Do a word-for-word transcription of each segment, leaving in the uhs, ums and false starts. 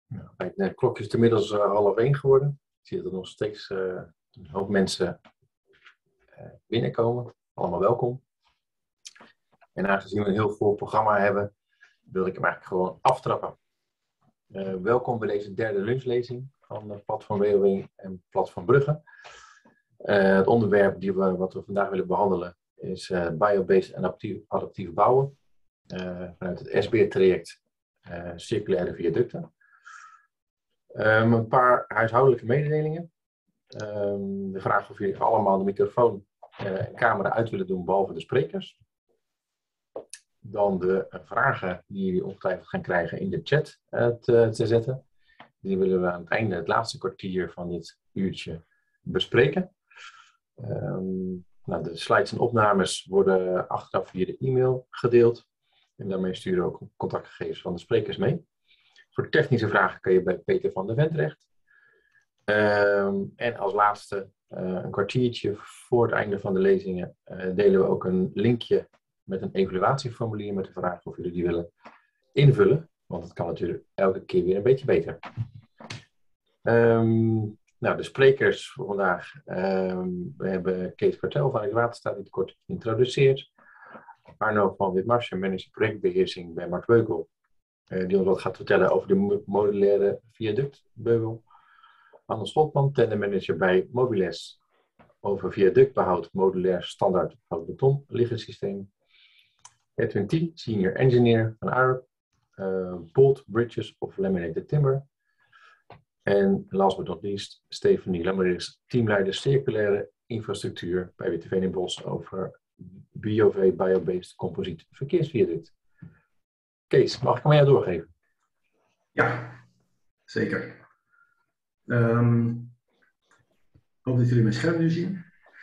Nou, de klok is inmiddels uh, half één geworden. Ik zie dat er nog steeds uh, een hoop mensen uh, binnenkomen. Allemaal welkom. En aangezien we een heel vol programma hebben, wil ik hem eigenlijk gewoon aftrappen. Uh, welkom bij deze derde lunchlezing van uh, Platform W O W en Platform Brugge. Uh, het onderwerp die we, wat we vandaag willen behandelen is uh, biobased en adaptief, adaptief bouwen. Uh, vanuit het S B R-traject uh, Circulaire Viaducten. Um, een paar huishoudelijke mededelingen. Um, de vraag of jullie allemaal de microfoon uh, en camera uit willen doen, behalve de sprekers. Dan de uh, vragen die jullie ongetwijfeld gaan krijgen in de chat uh, te, te zetten. Die willen we aan het einde, het laatste kwartier van dit uurtje, bespreken. Um, nou, de slides en opnames worden achteraf via de e-mail gedeeld. En daarmee sturen we ook contactgegevens van de sprekers mee. Voor technische vragen kun je bij Peter van der Ven terecht. Um, en als laatste, uh, een kwartiertje voor het einde van de lezingen, uh, delen we ook een linkje met een evaluatieformulier met de vraag of jullie die willen invullen. Want het kan natuurlijk elke keer weer een beetje beter. Um, nou, de sprekers voor vandaag. Um, we hebben Kees Kartel van Rijkswaterstaat die het kort introduceert. Arno van Witmarsen, manager projectbeheersing bij Mark Beukel. Uh, die ons wat gaat vertellen over de modulaire viaductbeugel. Anne Schotman, tendermanager bij Mobiles. Over viaductbehoud, modulair standaard houtbeton liggensysteem. Edwin T, senior engineer van A R U P. Uh, Bolt Bridges of Laminated Timber. En last but not least, Stephanie Lammerix, teamleider circulaire infrastructuur bij W T V in Bos over B O V, biobased composiet verkeersviaduct. Kees, mag ik hem aan jou doorgeven? Ja, zeker. Um, ik hoop dat jullie mijn scherm nu zien.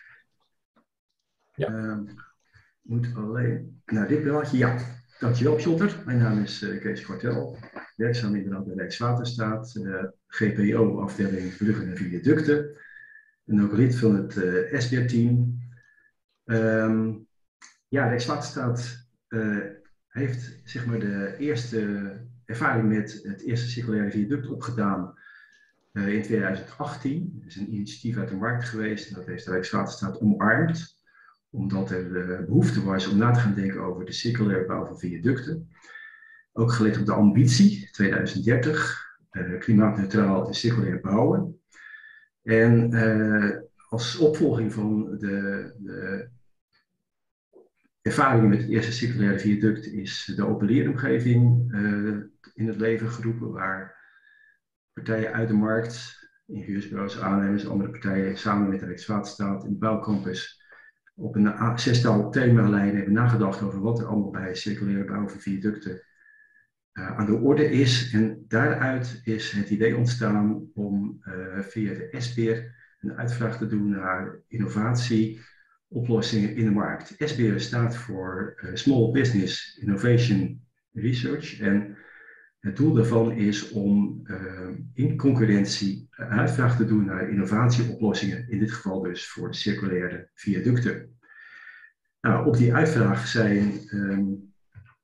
Ja. Um, moet alleen naar dit beeldje. Ja, dankjewel Pjotter. Mijn naam is uh, Kees Kartel. Werkzaam inderdaad bij Rijkswaterstaat. Uh, G P O, afdeling Bruggen en Viaducten. En ook lid van het uh, S B R-team. Um, ja, Rijkswaterstaat uh, heeft zeg maar de eerste ervaring met het eerste circulaire viaduct opgedaan uh, in tweeduizend achttien. Dat is een initiatief uit de markt geweest en dat heeft de Rijkswaterstaat omarmd. Omdat er uh, behoefte was om na te gaan denken over de circulaire bouw van viaducten. Ook gelet op de ambitie, tweeduizend dertig, uh, klimaatneutraal en circulair bouwen. En uh, als opvolging van de, de ervaringen met het eerste circulaire viaduct is de open leeromgeving uh, in het leven geroepen, waar partijen uit de markt, ingenieursbureaus, aannemers, andere partijen samen met de Rijkswaterstaat en de bouwcampus op een zestal themalijnen hebben nagedacht over wat er allemaal bij circulaire bouw van viaducten uh, aan de orde is. En daaruit is het idee ontstaan om uh, via de S B R een uitvraag te doen naar innovatie, oplossingen in de markt. S B R staat voor uh, Small Business Innovation Research en het doel daarvan is om uh, in concurrentie een uitvraag te doen naar innovatieoplossingen, in dit geval dus voor de circulaire viaducten. Nou, op die uitvraag zijn um,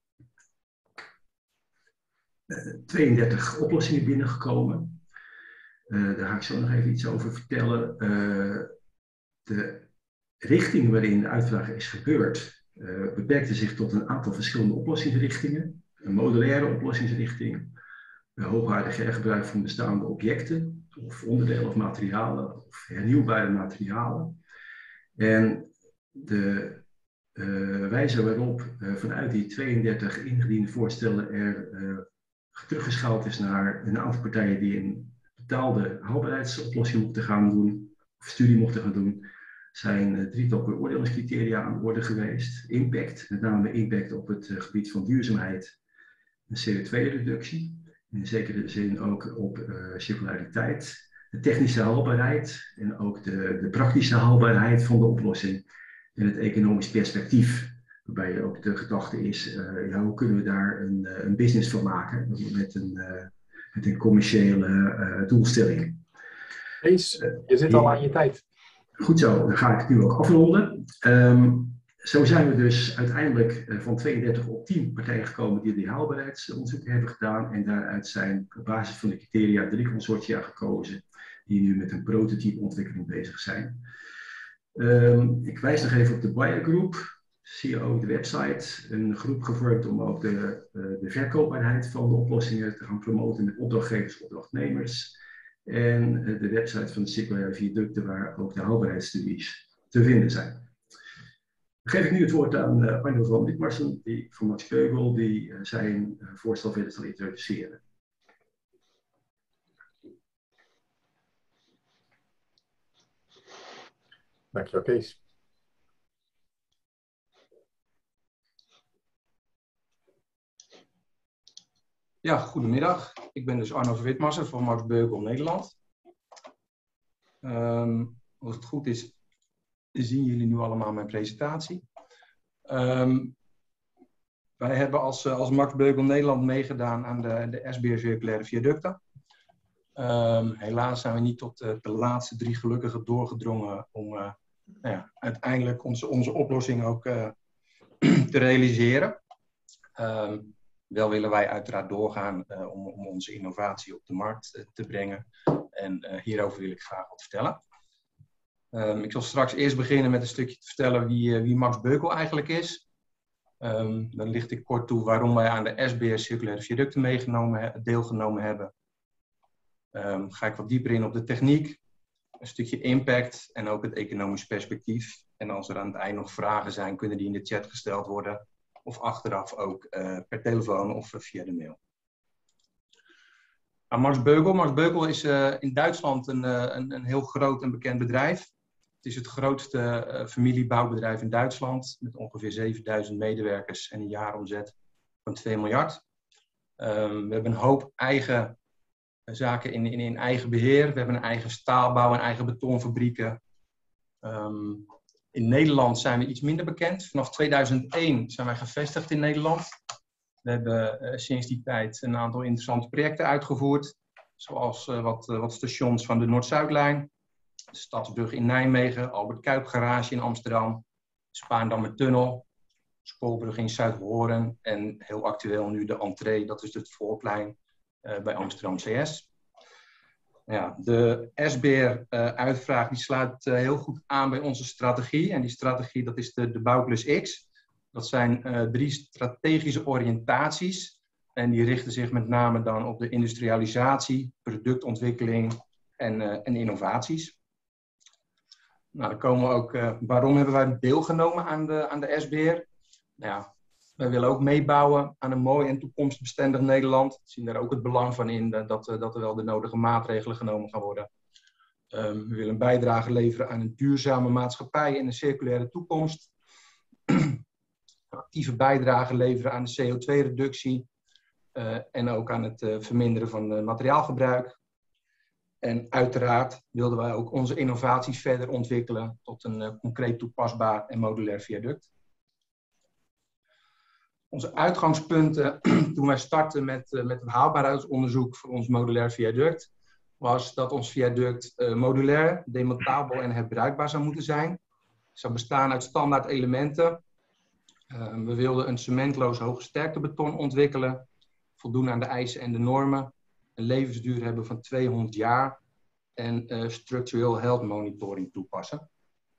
tweeëndertig oplossingen binnengekomen. Uh, daar ga ik zo nog even iets over vertellen. Uh, de richting waarin de uitvraag is gebeurd uh, beperkte zich tot een aantal verschillende oplossingsrichtingen. Een modulaire oplossingsrichting, een hoogwaardig hergebruik van bestaande objecten of onderdelen of materialen of hernieuwbare materialen. En de uh, wijze waarop uh, vanuit die tweeëndertig ingediende voorstellen er uh, teruggeschaald is naar een aantal partijen die een betaalde haalbaarheidsoplossing mochten gaan doen, of studie mochten gaan doen, zijn uh, drietal beoordelingscriteria aan de orde geweest. Impact, met name impact op het uh, gebied van duurzaamheid en C O twee reductie. In zekere zin ook op uh, circulariteit, de technische haalbaarheid en ook de, de praktische haalbaarheid van de oplossing en het economisch perspectief. Waarbij ook de gedachte is, uh, ja, hoe kunnen we daar een, uh, een business van maken met een, uh, met een commerciële uh, doelstelling. Kees, je zit al aan je tijd. Goed zo, dan ga ik het nu ook afronden. Um, Zo zijn we dus uiteindelijk uh, van tweeëndertig op tien partijen gekomen die die haalbaarheidsonderzoeken hebben gedaan. En daaruit zijn op basis van de criteria drie consortia gekozen die nu met een prototypeontwikkeling bezig zijn. Um, ik wijs nog even op de Bayer Group, zie je ook de website, een groep gevormd om ook de, uh, de verkoopbaarheid van de oplossingen te gaan promoten met opdrachtgevers en opdrachtnemers. En uh, de website van de circulaire viaducten waar ook de haalbaarheidsstudies te vinden zijn. Dan geef ik nu het woord aan uh, Arno van Witmarsen, die van Max Beugel, die uh, zijn uh, voorstel verder zal introduceren. Dankjewel, Kees. Ja, goedemiddag. Ik ben dus Arno van Witmarsen van Max Beugel Nederland. Um, als het goed is, zien jullie nu allemaal mijn presentatie. Um, wij hebben als, als Max Beugel Nederland meegedaan aan de, de S B R Circulaire Viaducten. Um, helaas zijn we niet tot de, de laatste drie gelukkigen doorgedrongen om uh, nou ja, uiteindelijk onze, onze oplossing ook uh, te realiseren. Um, wel willen wij uiteraard doorgaan uh, om, om onze innovatie op de markt uh, te brengen. En uh, hierover wil ik graag wat vertellen. Um, ik zal straks eerst beginnen met een stukje te vertellen wie, uh, wie Max Beugel eigenlijk is. Um, dan licht ik kort toe waarom wij aan de S B R Circulaire Viaducten meegenomen, deelgenomen hebben. Um, ga ik wat dieper in op de techniek, een stukje impact en ook het economisch perspectief. En als er aan het eind nog vragen zijn, kunnen die in de chat gesteld worden. Of achteraf ook uh, per telefoon of uh, via de mail. Aan Max Beugel. Max Beugel is uh, in Duitsland een, uh, een, een heel groot en bekend bedrijf. Het is het grootste uh, familiebouwbedrijf in Duitsland. Met ongeveer zevenduizend medewerkers en een jaaromzet van twee miljard. Um, we hebben een hoop eigen zaken in, in, in eigen beheer. We hebben een eigen staalbouw en eigen betonfabrieken. Um, in Nederland zijn we iets minder bekend. Vanaf tweeduizend één zijn wij gevestigd in Nederland. We hebben uh, sinds die tijd een aantal interessante projecten uitgevoerd. Zoals uh, wat, uh, wat stations van de Noord-Zuidlijn. De Stadsbrug in Nijmegen. Albert Kuip Garage in Amsterdam. Spaandammer Tunnel. Spoorbrug in Zuidhoorn. En heel actueel nu de entree. Dat is het voorplein uh, bij Amsterdam C S. Ja, de S B R-uitvraag uh, die sluit uh, heel goed aan bij onze strategie. En die strategie dat is de, de Bouwplus X. Dat zijn uh, drie strategische oriëntaties. En die richten zich met name dan op de industrialisatie, productontwikkeling en, uh, en innovaties. Nou, dan komen we ook, uh, waarom hebben wij deelgenomen aan de, aan de S B R? Nou ja, wij willen ook meebouwen aan een mooi en toekomstbestendig Nederland. We zien daar ook het belang van in dat, dat er wel de nodige maatregelen genomen gaan worden. Um, we willen een bijdrage leveren aan een duurzame maatschappij en een circulaire toekomst. Actieve bijdrage leveren aan de C O twee reductie. Uh, en ook aan het uh, verminderen van uh, materiaalgebruik. En uiteraard wilden wij ook onze innovaties verder ontwikkelen tot een uh, concreet toepasbaar en modulair viaduct. Onze uitgangspunten toen wij startten met, uh, met het haalbaarheidsonderzoek voor ons modulair viaduct, was dat ons viaduct uh, modulair, demontabel en herbruikbaar zou moeten zijn. Het zou bestaan uit standaard elementen. Uh, we wilden een cementloos hoogsterktebeton ontwikkelen, voldoen aan de eisen en de normen, een levensduur hebben van tweehonderd jaar en uh, structural health monitoring toepassen.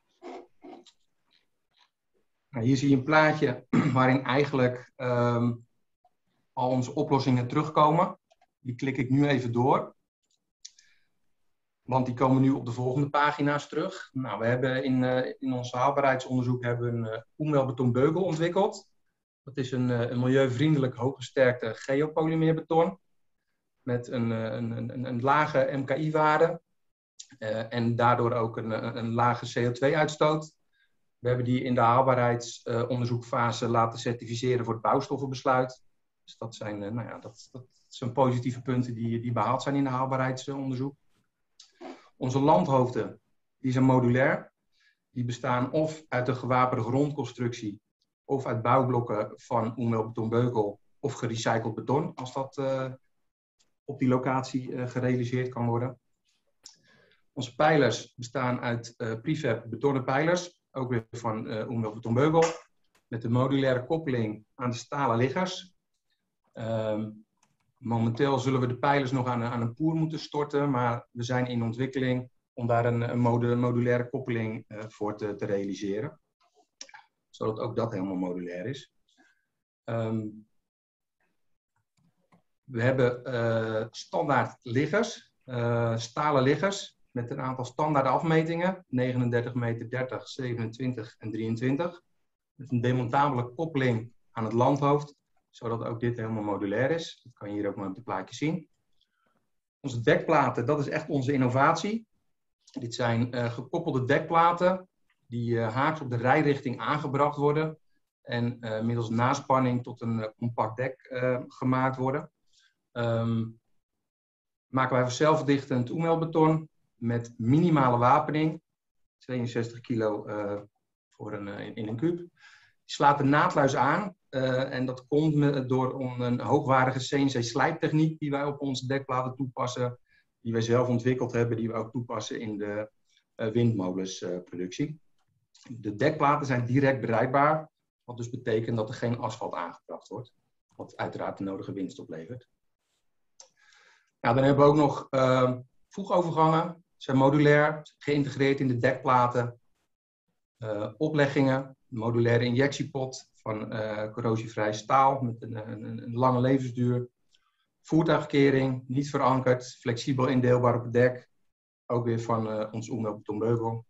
Nou, hier zie je een plaatje waarin eigenlijk um, al onze oplossingen terugkomen. Die klik ik nu even door. Want die komen nu op de volgende pagina's terug. Nou, we hebben in, uh, in ons haalbaarheidsonderzoek hebben we een uh, Umweltbeton Beugel ontwikkeld. Dat is een, uh, een milieuvriendelijk hooggesterkte geopolymeerbeton. Met een, uh, een, een, een lage M K I-waarde. Uh, en daardoor ook een, een, een lage C O twee uitstoot. We hebben die in de haalbaarheidsonderzoekfase uh, laten certificeren voor het bouwstoffenbesluit. Dus dat zijn, uh, nou ja, dat, dat zijn positieve punten die, die behaald zijn in de haalbaarheidsonderzoek. Onze landhoofden die zijn modulair. Die bestaan of uit een gewapende grondconstructie of uit bouwblokken van Umweltbeton Beugel of gerecycled beton, als dat uh, op die locatie uh, gerealiseerd kan worden. Onze pijlers bestaan uit uh, prefab betonnen pijlers. ook weer van uh, Umwelt Betonbeugel, met de modulaire koppeling aan de stalen liggers. Um, momenteel zullen we de pijlers nog aan, aan een poer moeten storten, maar we zijn in ontwikkeling om daar een, een modulaire koppeling uh, voor te, te realiseren. Zodat ook dat helemaal modulair is. Um, we hebben uh, standaard liggers, uh, stalen liggers, met een aantal standaard afmetingen, negenendertig meter dertig, zevenentwintig en drieëntwintig. Met een demontabele koppeling aan het landhoofd, zodat ook dit helemaal modulair is. Dat kan je hier ook maar op de plaatje zien. Onze dekplaten, dat is echt onze innovatie. Dit zijn uh, gekoppelde dekplaten die uh, haaks op de rijrichting aangebracht worden en uh, middels naspanning tot een uh, compact dek uh, gemaakt worden. Um, maken wij zelfdichtend Umweltbeton met minimale wapening, tweeënzestig kilo uh, voor een, uh, in, in een kuub. Die slaat de naadluis aan uh, en dat komt door een hoogwaardige C N C slijptechniek die wij op onze dekplaten toepassen, die wij zelf ontwikkeld hebben, die we ook toepassen in de uh, windmolensproductie. Uh, de dekplaten zijn direct bereikbaar, wat dus betekent dat er geen asfalt aangebracht wordt, wat uiteraard de nodige winst oplevert. Ja, dan hebben we ook nog uh, voegovergangen. Ze zijn modulair, geïntegreerd in de dekplaten. Uh, opleggingen, modulaire injectiepot van uh, corrosievrij staal met een, een, een lange levensduur. Voertuigkering, niet verankerd, flexibel indeelbaar op het dek. Ook weer van uh, ons Umwelt Betonbeugel.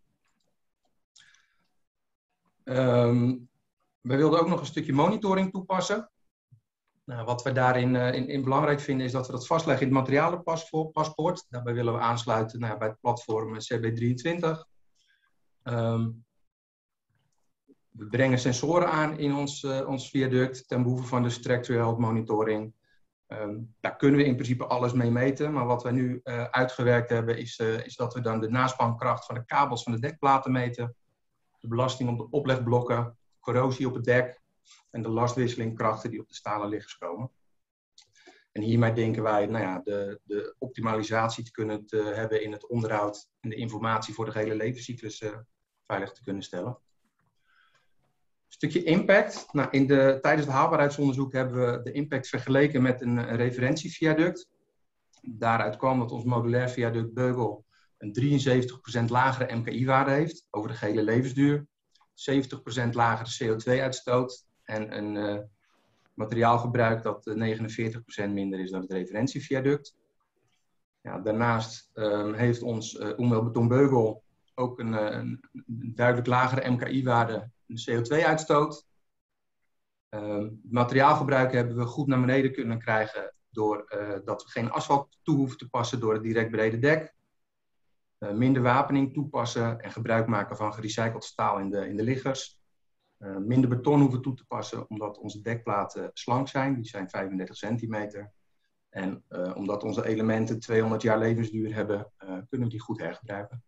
Um, wij wilden ook nog een stukje monitoring toepassen. Nou, wat we daarin uh, in, in belangrijk vinden is dat we dat vastleggen in het materialenpaspoort. Daarbij willen we aansluiten nou ja, bij het platform C B drieëntwintig. Um, we brengen sensoren aan in ons, uh, ons viaduct ten behoeve van de structural health monitoring. Um, daar kunnen we in principe alles mee meten, maar wat wij nu uh, uitgewerkt hebben is, uh, is dat we dan de naspankracht van de kabels van de dekplaten meten, de belasting op de oplegblokken, corrosie op het dek en de lastwisselingkrachten die op de stalen liggers komen. En hiermee denken wij nou ja, de, de optimalisatie te kunnen te hebben in het onderhoud en de informatie voor de hele levenscyclus uh, veilig te kunnen stellen. Een stukje impact. Nou, in de, tijdens het haalbaarheidsonderzoek hebben we de impact vergeleken met een, een referentieviaduct. Daaruit kwam dat ons modulair viaduct Beugel een drieënzeventig procent lagere M K I-waarde heeft over de gehele levensduur, zeventig procent lagere C O twee uitstoot en een uh, materiaalgebruik dat uh, negenenveertig procent minder is dan het referentieviaduct. Ja, daarnaast uh, heeft ons uh, Umwelt Betonbeugel ook een, een, een duidelijk lagere M K I-waarde, een C O twee uitstoot. Uh, het materiaalgebruik hebben we goed naar beneden kunnen krijgen door uh, dat we geen asfalt toe hoeven te passen door het direct brede dek. Uh, minder wapening toepassen en gebruik maken van gerecycled staal in de, in de liggers. Uh, minder beton hoeven toe te passen omdat onze dekplaten slank zijn, die zijn vijfendertig centimeter. En uh, omdat onze elementen tweehonderd jaar levensduur hebben, uh, kunnen we die goed hergebruiken.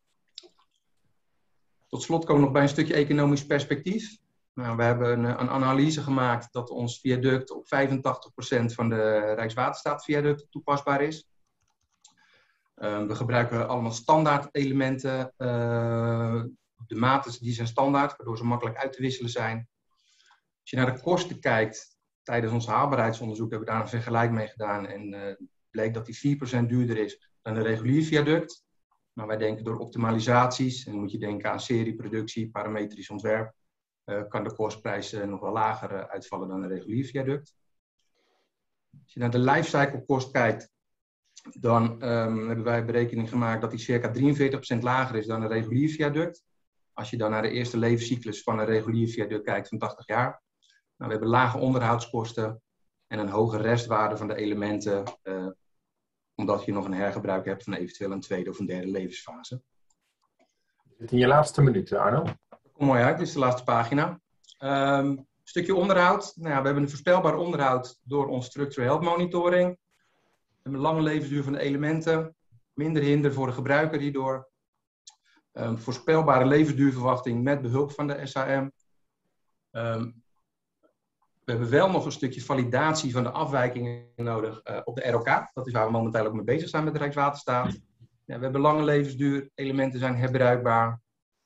Tot slot komen we nog bij een stukje economisch perspectief. Nou, we hebben een, een analyse gemaakt dat ons viaduct op vijfentachtig procent van de Rijkswaterstaat viaduct toepasbaar is. Uh, we gebruiken allemaal standaard elementen. Uh, de maten die zijn standaard, waardoor ze makkelijk uit te wisselen zijn. Als je naar de kosten kijkt, tijdens ons haalbaarheidsonderzoek hebben we daar een vergelijk mee gedaan. En uh, bleek dat die vier procent duurder is dan een regulier viaduct. Maar wij denken door optimalisaties, en dan moet je denken aan serieproductie, parametrisch ontwerp, uh, kan de kostprijs uh, nog wel lager uh, uitvallen dan een regulier viaduct. Als je naar de lifecycle kost kijkt, dan um, hebben wij berekening gemaakt dat die circa drieënveertig procent lager is dan een regulier viaduct. Als je dan naar de eerste levenscyclus van een regulier viaduct kijkt van tachtig jaar. Nou, we hebben lage onderhoudskosten en een hoge restwaarde van de elementen, uh, omdat je nog een hergebruik hebt van eventueel een tweede of een derde levensfase. In je laatste minuut, Arno. Dat komt mooi uit, dit is de laatste pagina. Um, stukje onderhoud. Nou ja, we hebben een voorspelbaar onderhoud door ons structural health monitoring. We hebben een lange levensduur van de elementen. Minder hinder voor de gebruiker hierdoor. Um, voorspelbare levensduurverwachting met behulp van de S H M. Um, we hebben wel nog een stukje validatie van de afwijkingen nodig uh, op de R O K. Dat is waar we momenteel ook mee bezig zijn met de Rijkswaterstaat. Ja, we hebben lange levensduur, elementen zijn herbruikbaar.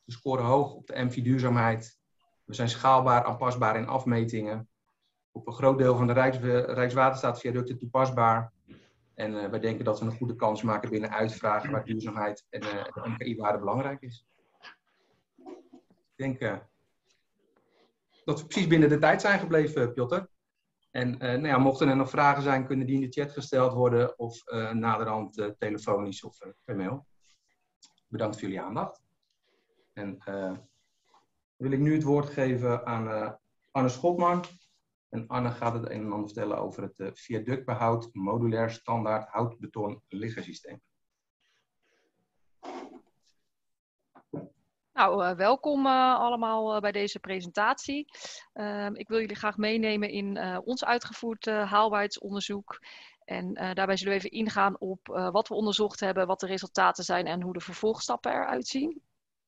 We scoren hoog op de M V duurzaamheid. We zijn schaalbaar, aanpasbaar in afmetingen. Op een groot deel van de Rijks, Rijkswaterstaat-viaducten toepasbaar. En uh, wij denken dat we een goede kans maken binnen uitvragen waar duurzaamheid en uh, de M K I-waarde belangrijk is. Ik denk uh, dat we precies binnen de tijd zijn gebleven, Piotr. En uh, nou ja, mochten er nog vragen zijn, kunnen die in de chat gesteld worden of uh, naderhand uh, telefonisch of uh, per mail. Bedankt voor jullie aandacht. En uh, wil ik nu het woord geven aan uh, Anne Schotman. En Anne gaat het een en ander vertellen over het uh, viaductbehoud modulair standaard hout-beton liggersysteem. Nou, uh, welkom uh, allemaal uh, bij deze presentatie. Uh, ik wil jullie graag meenemen in uh, ons uitgevoerd uh, haalbaarheidsonderzoek. En uh, daarbij zullen we even ingaan op uh, wat we onderzocht hebben, wat de resultaten zijn en hoe de vervolgstappen eruit zien.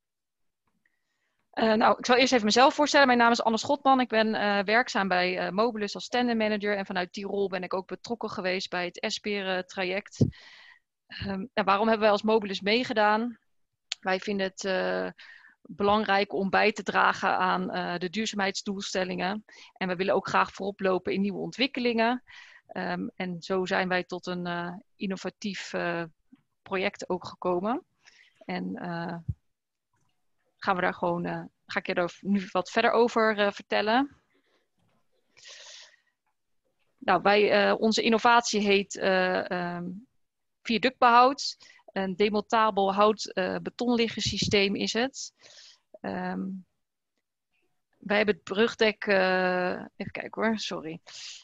Uh, nou, ik zal eerst even mezelf voorstellen. Mijn naam is Anne Schotman. Ik ben uh, werkzaam bij uh, Mobilus als tandem manager. En vanuit die rol ben ik ook betrokken geweest bij het S P E R traject. Um, nou, waarom hebben wij als Mobilus meegedaan? Wij vinden het uh, belangrijk om bij te dragen aan uh, de duurzaamheidsdoelstellingen. En we willen ook graag voorop lopen in nieuwe ontwikkelingen. Um, en zo zijn wij tot een uh, innovatief uh, project ook gekomen. En uh, gaan we daar gewoon, uh, ga ik je er nu wat verder over uh, vertellen. Nou, wij, uh, onze innovatie heet uh, um, viaductbehoud. Een demontabel hout-betonliggersysteem uh, is het. Um, wij hebben het brugdek, uh, even kijken hoor, sorry.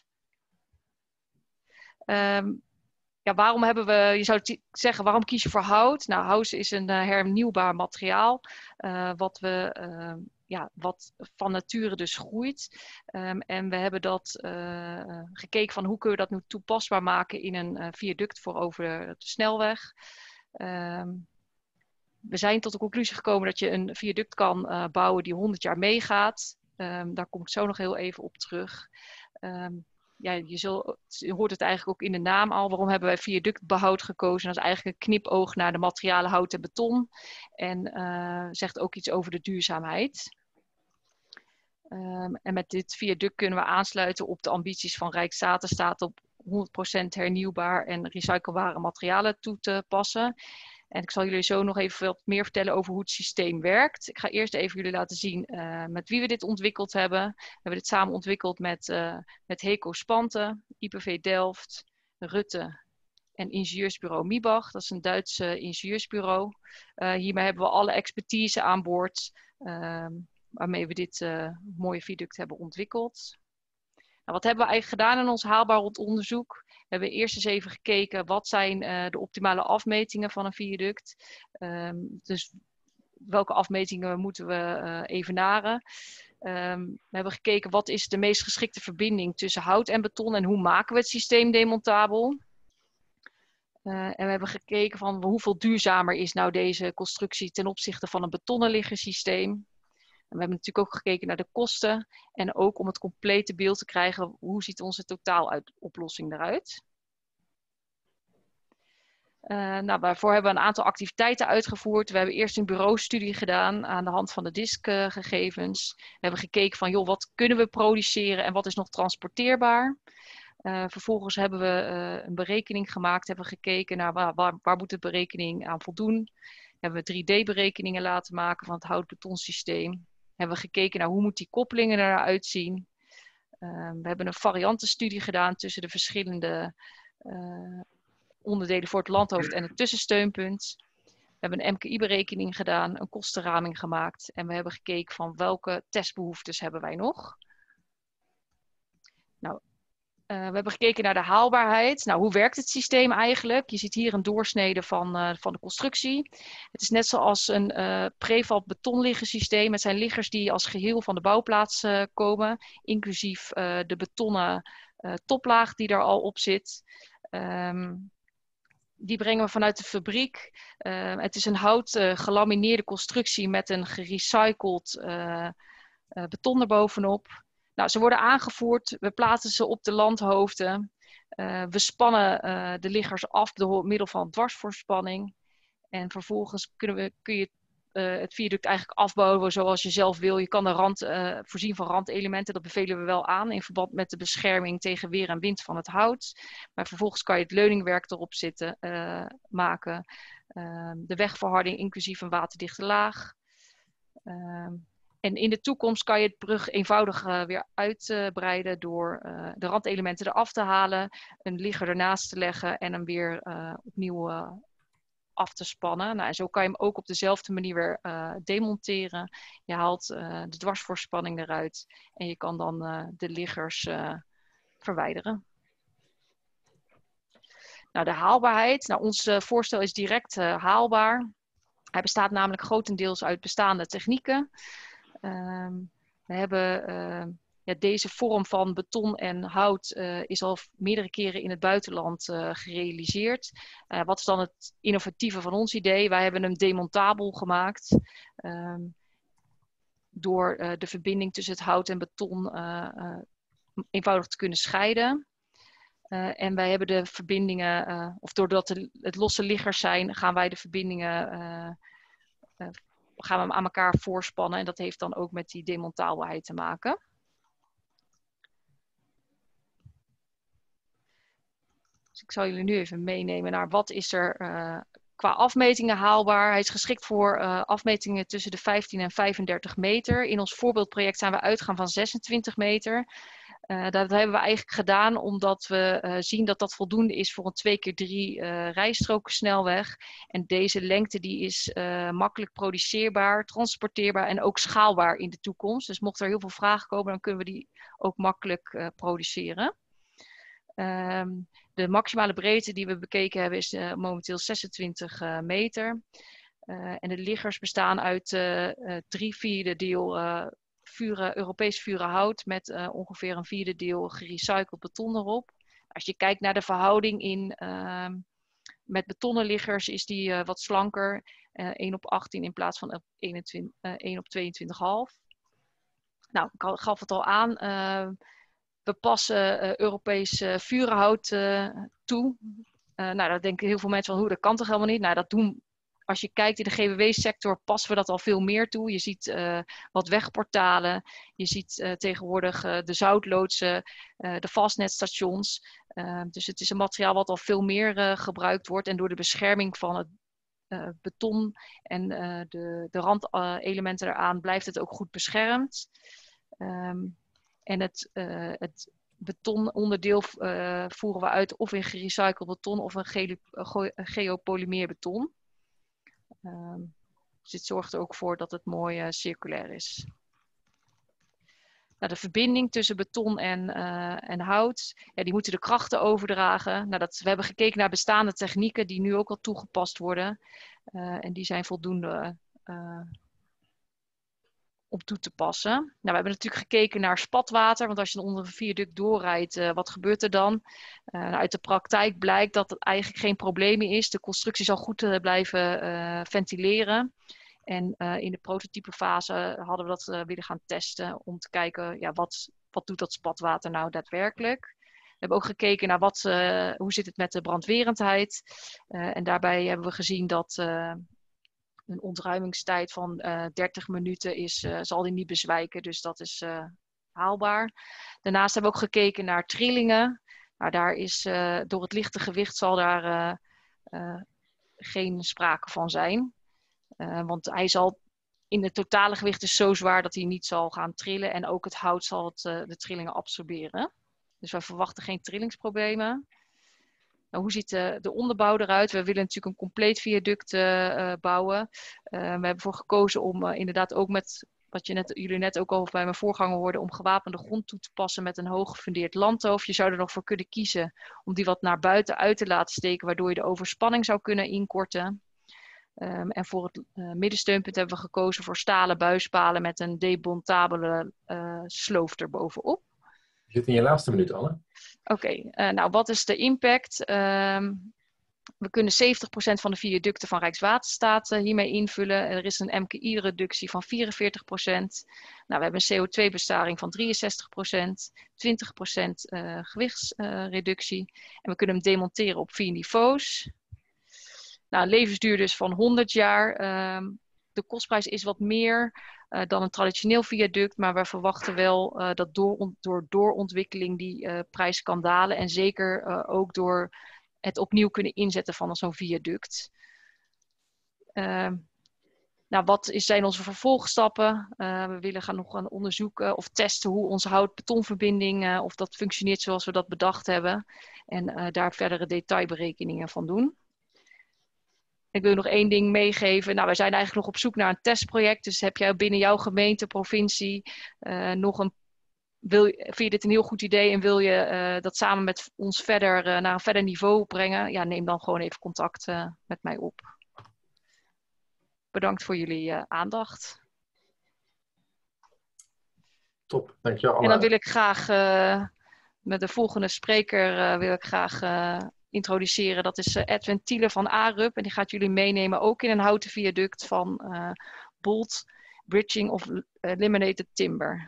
Um, ja, waarom hebben we, je zou zeggen, waarom kies je voor hout? Nou, hout is een uh, hernieuwbaar materiaal, uh, wat, we, uh, ja, wat van nature dus groeit. Um, en we hebben dat uh, gekeken van hoe kunnen we dat nu toepasbaar maken in een uh, viaduct voor over de snelweg. Um, we zijn tot de conclusie gekomen dat je een viaduct kan uh, bouwen die honderd jaar meegaat. Um, daar kom ik zo nog heel even op terug. Um, ja, je, zul, je hoort het eigenlijk ook in de naam al. Waarom hebben wij viaductbehoud gekozen? Dat is eigenlijk een knipoog naar de materialen hout en beton. En uh, zegt ook iets over de duurzaamheid. Um, en met dit viaduct kunnen we aansluiten op de ambities van Rijkswaterstaat op honderd procent hernieuwbaar en recyclebare materialen toe te passen. En ik zal jullie zo nog even wat meer vertellen over hoe het systeem werkt. Ik ga eerst even jullie laten zien uh, met wie we dit ontwikkeld hebben. We hebben dit samen ontwikkeld met, uh, met Heco Spanten, I P V Delft, Rutte en ingenieursbureau Miebach. Dat is een Duits uh, ingenieursbureau. Uh, hiermee hebben we alle expertise aan boord, uh, waarmee we dit uh, mooie viaduct hebben ontwikkeld. Nou, wat hebben we eigenlijk gedaan in ons haalbaar onderzoek? We hebben eerst eens even gekeken wat zijn uh, de optimale afmetingen van een viaduct. Um, dus welke afmetingen moeten we uh, evenaren. Um, we hebben gekeken wat is de meest geschikte verbinding tussen hout en beton en hoe maken we het systeem demontabel. Uh, en we hebben gekeken van hoeveel duurzamer is nou deze constructie ten opzichte van een betonnen liggersysteem. En we hebben natuurlijk ook gekeken naar de kosten en ook om het complete beeld te krijgen, hoe ziet onze totaaloplossing eruit. Uh, nou, daarvoor hebben we een aantal activiteiten uitgevoerd. We hebben eerst een bureaustudie gedaan aan de hand van de D I S C-gegevens. We hebben gekeken van, joh, wat kunnen we produceren en wat is nog transporteerbaar. Uh, vervolgens hebben we uh, een berekening gemaakt, hebben we gekeken naar waar, waar, waar moet de berekening aan voldoen. Hebben we drie D-berekeningen laten maken van het hout-betonsysteem. Hebben we gekeken naar hoe moet die koppelingen eruit zien. Uh, we hebben een variantenstudie gedaan tussen de verschillende uh, onderdelen voor het landhoofd en het tussensteunpunt. We hebben een M K I-berekening gedaan, een kostenraming gemaakt. En we hebben gekeken van welke testbehoeftes hebben wij nog. Nou, uh, we hebben gekeken naar de haalbaarheid. Nou, hoe werkt het systeem eigenlijk? Je ziet hier een doorsnede van, uh, van de constructie. Het is net zoals een uh, prefab betonliggersysteem. Het zijn liggers die als geheel van de bouwplaats uh, komen. Inclusief uh, de betonnen uh, toplaag die er al op zit. Um, Die brengen we vanuit de fabriek. Uh, het is een hout uh, gelamineerde constructie met een gerecycled uh, uh, beton erbovenop. Nou, ze worden aangevoerd. We plaatsen ze op de landhoofden. Uh, we spannen uh, de liggers af door middel van dwarsvoorspanning. En vervolgens kunnen we, kun je uh, het viaduct eigenlijk afbouwen zoals je zelf wil. Je kan de rand uh, voorzien van randelementen. Dat bevelen we wel aan in verband met de bescherming tegen weer en wind van het hout. Maar vervolgens kan je het leuningwerk erop zitten, uh, maken. Uh, de wegverharding inclusief een waterdichte laag. Uh, en in de toekomst kan je het brug eenvoudig uh, weer uitbreiden door uh, de randelementen eraf te halen, een ligger ernaast te leggen en hem weer uh, opnieuw uh, af te spannen. Nou, en zo kan je hem ook op dezelfde manier weer uh, demonteren. Je haalt uh, de dwarsvoorspanning eruit en je kan dan uh, de liggers uh, verwijderen. Nou, de haalbaarheid. Nou, ons uh, voorstel is direct uh, haalbaar. Hij bestaat namelijk grotendeels uit bestaande technieken. Uh, we hebben uh, ja, deze vorm van beton en hout uh, is al meerdere keren in het buitenland uh, gerealiseerd. Uh, wat is dan het innovatieve van ons idee? Wij hebben hem demontabel gemaakt. Uh, door uh, de verbinding tussen het hout en beton uh, uh, eenvoudig te kunnen scheiden. Uh, en wij hebben de verbindingen, uh, of doordat de, het losse liggers zijn, gaan wij de verbindingen uh, uh, gaan we aan elkaar voorspannen. En dat heeft dan ook met die demontaalbaarheid te maken. Dus ik zal jullie nu even meenemen naar wat is er uh, qua afmetingen haalbaar. Hij is geschikt voor uh, afmetingen tussen de vijftien en vijfendertig meter. In ons voorbeeldproject zijn we uitgegaan van zesentwintig meter. Uh, dat hebben we eigenlijk gedaan omdat we uh, zien dat dat voldoende is voor een twee keer drie uh, rijstroken snelweg. En deze lengte die is uh, makkelijk produceerbaar, transporteerbaar en ook schaalbaar in de toekomst. Dus mocht er heel veel vragen komen, dan kunnen we die ook makkelijk uh, produceren. Um, de maximale breedte die we bekeken hebben is uh, momenteel zesentwintig uh, meter. Uh, en de liggers bestaan uit uh, uh, drie vierde deel uh, Vure, Europees vuren hout met uh, ongeveer een vierde deel gerecycled beton erop. Als je kijkt naar de verhouding in, uh, met betonnen liggers is die uh, wat slanker. Uh, één op achttien in plaats van eenentwintig, uh, één op tweeëntwintig komma vijf. Nou, ik gaf het al aan. Uh, we passen uh, Europees uh, vurenhout uh, toe. Uh, nou, daar denken heel veel mensen van, hoe dat kan toch helemaal niet? Nou, dat doen Als je kijkt in de G W W-sector passen we dat al veel meer toe. Je ziet uh, wat wegportalen. Je ziet uh, tegenwoordig uh, de zoutloodsen, uh, de vastnetstations. Uh, dus het is een materiaal wat al veel meer uh, gebruikt wordt. En door de bescherming van het uh, beton en uh, de, de randelementen uh, eraan blijft het ook goed beschermd. Um, en het, uh, het betononderdeel uh, voeren we uit of in gerecycled beton of een ge geopolymeer beton. Um, dus dit zorgt er ook voor dat het mooi uh, circulair is. Nou, de verbinding tussen beton en, uh, en hout, ja, die moeten de krachten overdragen. Nou, dat, we hebben gekeken naar bestaande technieken die nu ook al toegepast worden. Uh, en die zijn voldoende uh, om toe te passen. Nou, we hebben natuurlijk gekeken naar spatwater. Want als je onder een viaduct doorrijdt, uh, wat gebeurt er dan? Uh, nou, uit de praktijk blijkt dat het eigenlijk geen probleem meer is. De constructie zal goed uh, blijven uh, ventileren. En uh, in de prototypefase hadden we dat uh, willen gaan testen. Om te kijken, ja, wat, wat doet dat spatwater nou daadwerkelijk? We hebben ook gekeken naar wat, uh, hoe zit het met de brandwerendheid. Uh, en daarbij hebben we gezien dat Uh, een ontruimingstijd van uh, dertig minuten is, uh, zal die niet bezwijken. Dus dat is uh, haalbaar. Daarnaast hebben we ook gekeken naar trillingen. Maar daar is uh, door het lichte gewicht zal daar uh, uh, geen sprake van zijn. Uh, want hij zal in het totale gewicht is zo zwaar dat hij niet zal gaan trillen. En ook het hout zal het, uh, de trillingen absorberen. Dus wij verwachten geen trillingsproblemen. Nou, hoe ziet de, de onderbouw eruit? We willen natuurlijk een compleet viaduct uh, bouwen. Uh, we hebben ervoor gekozen om uh, inderdaad ook met, wat je net, jullie net ook al bij mijn voorganger hoorden, om gewapende grond toe te passen met een hoog gefundeerd landhoofd. Je zou er nog voor kunnen kiezen om die wat naar buiten uit te laten steken, waardoor je de overspanning zou kunnen inkorten. Um, en voor het uh, middensteunpunt hebben we gekozen voor stalen buispalen met een demontabele uh, sloof erbovenop. Je zit in je laatste minuut, Anne. Oké, okay, uh, nou wat is de impact? Um, we kunnen zeventig procent van de viaducten van Rijkswaterstaat uh, hiermee invullen. Er is een M K I-reductie van vierenveertig procent. Nou, we hebben een C O twee besparing van drieënzestig procent, twintig procent uh, gewichtsreductie. Uh, en we kunnen hem demonteren op vier niveaus. Nou, een levensduur dus van honderd jaar. Um, de kostprijs is wat meer uh, dan een traditioneel viaduct, maar we verwachten wel uh, dat door, door doorontwikkeling die uh, prijs kan dalen. En zeker uh, ook door het opnieuw kunnen inzetten van zo'n viaduct. Uh, nou, wat is, zijn onze vervolgstappen? Uh, we willen gaan nog gaan onderzoeken of testen hoe onze hout-betonverbinding, uh, of dat functioneert zoals we dat bedacht hebben. En uh, daar verdere detailberekeningen van doen. Ik wil nog één ding meegeven. Nou, wij zijn eigenlijk nog op zoek naar een testproject. Dus heb jij binnen jouw gemeente, provincie, uh, nog een, wil, vind je dit een heel goed idee en wil je uh, dat samen met ons verder uh, naar een verder niveau brengen? Ja, neem dan gewoon even contact uh, met mij op. Bedankt voor jullie uh, aandacht. Top, dankjewel. En dan wil ik graag uh, met de volgende spreker uh, wil ik graag uh, introduceren. Dat is uh, Edwin Thiele van Arup. En die gaat jullie meenemen ook in een houten viaduct van uh, Bolt Bridging of uh, Laminated Timber.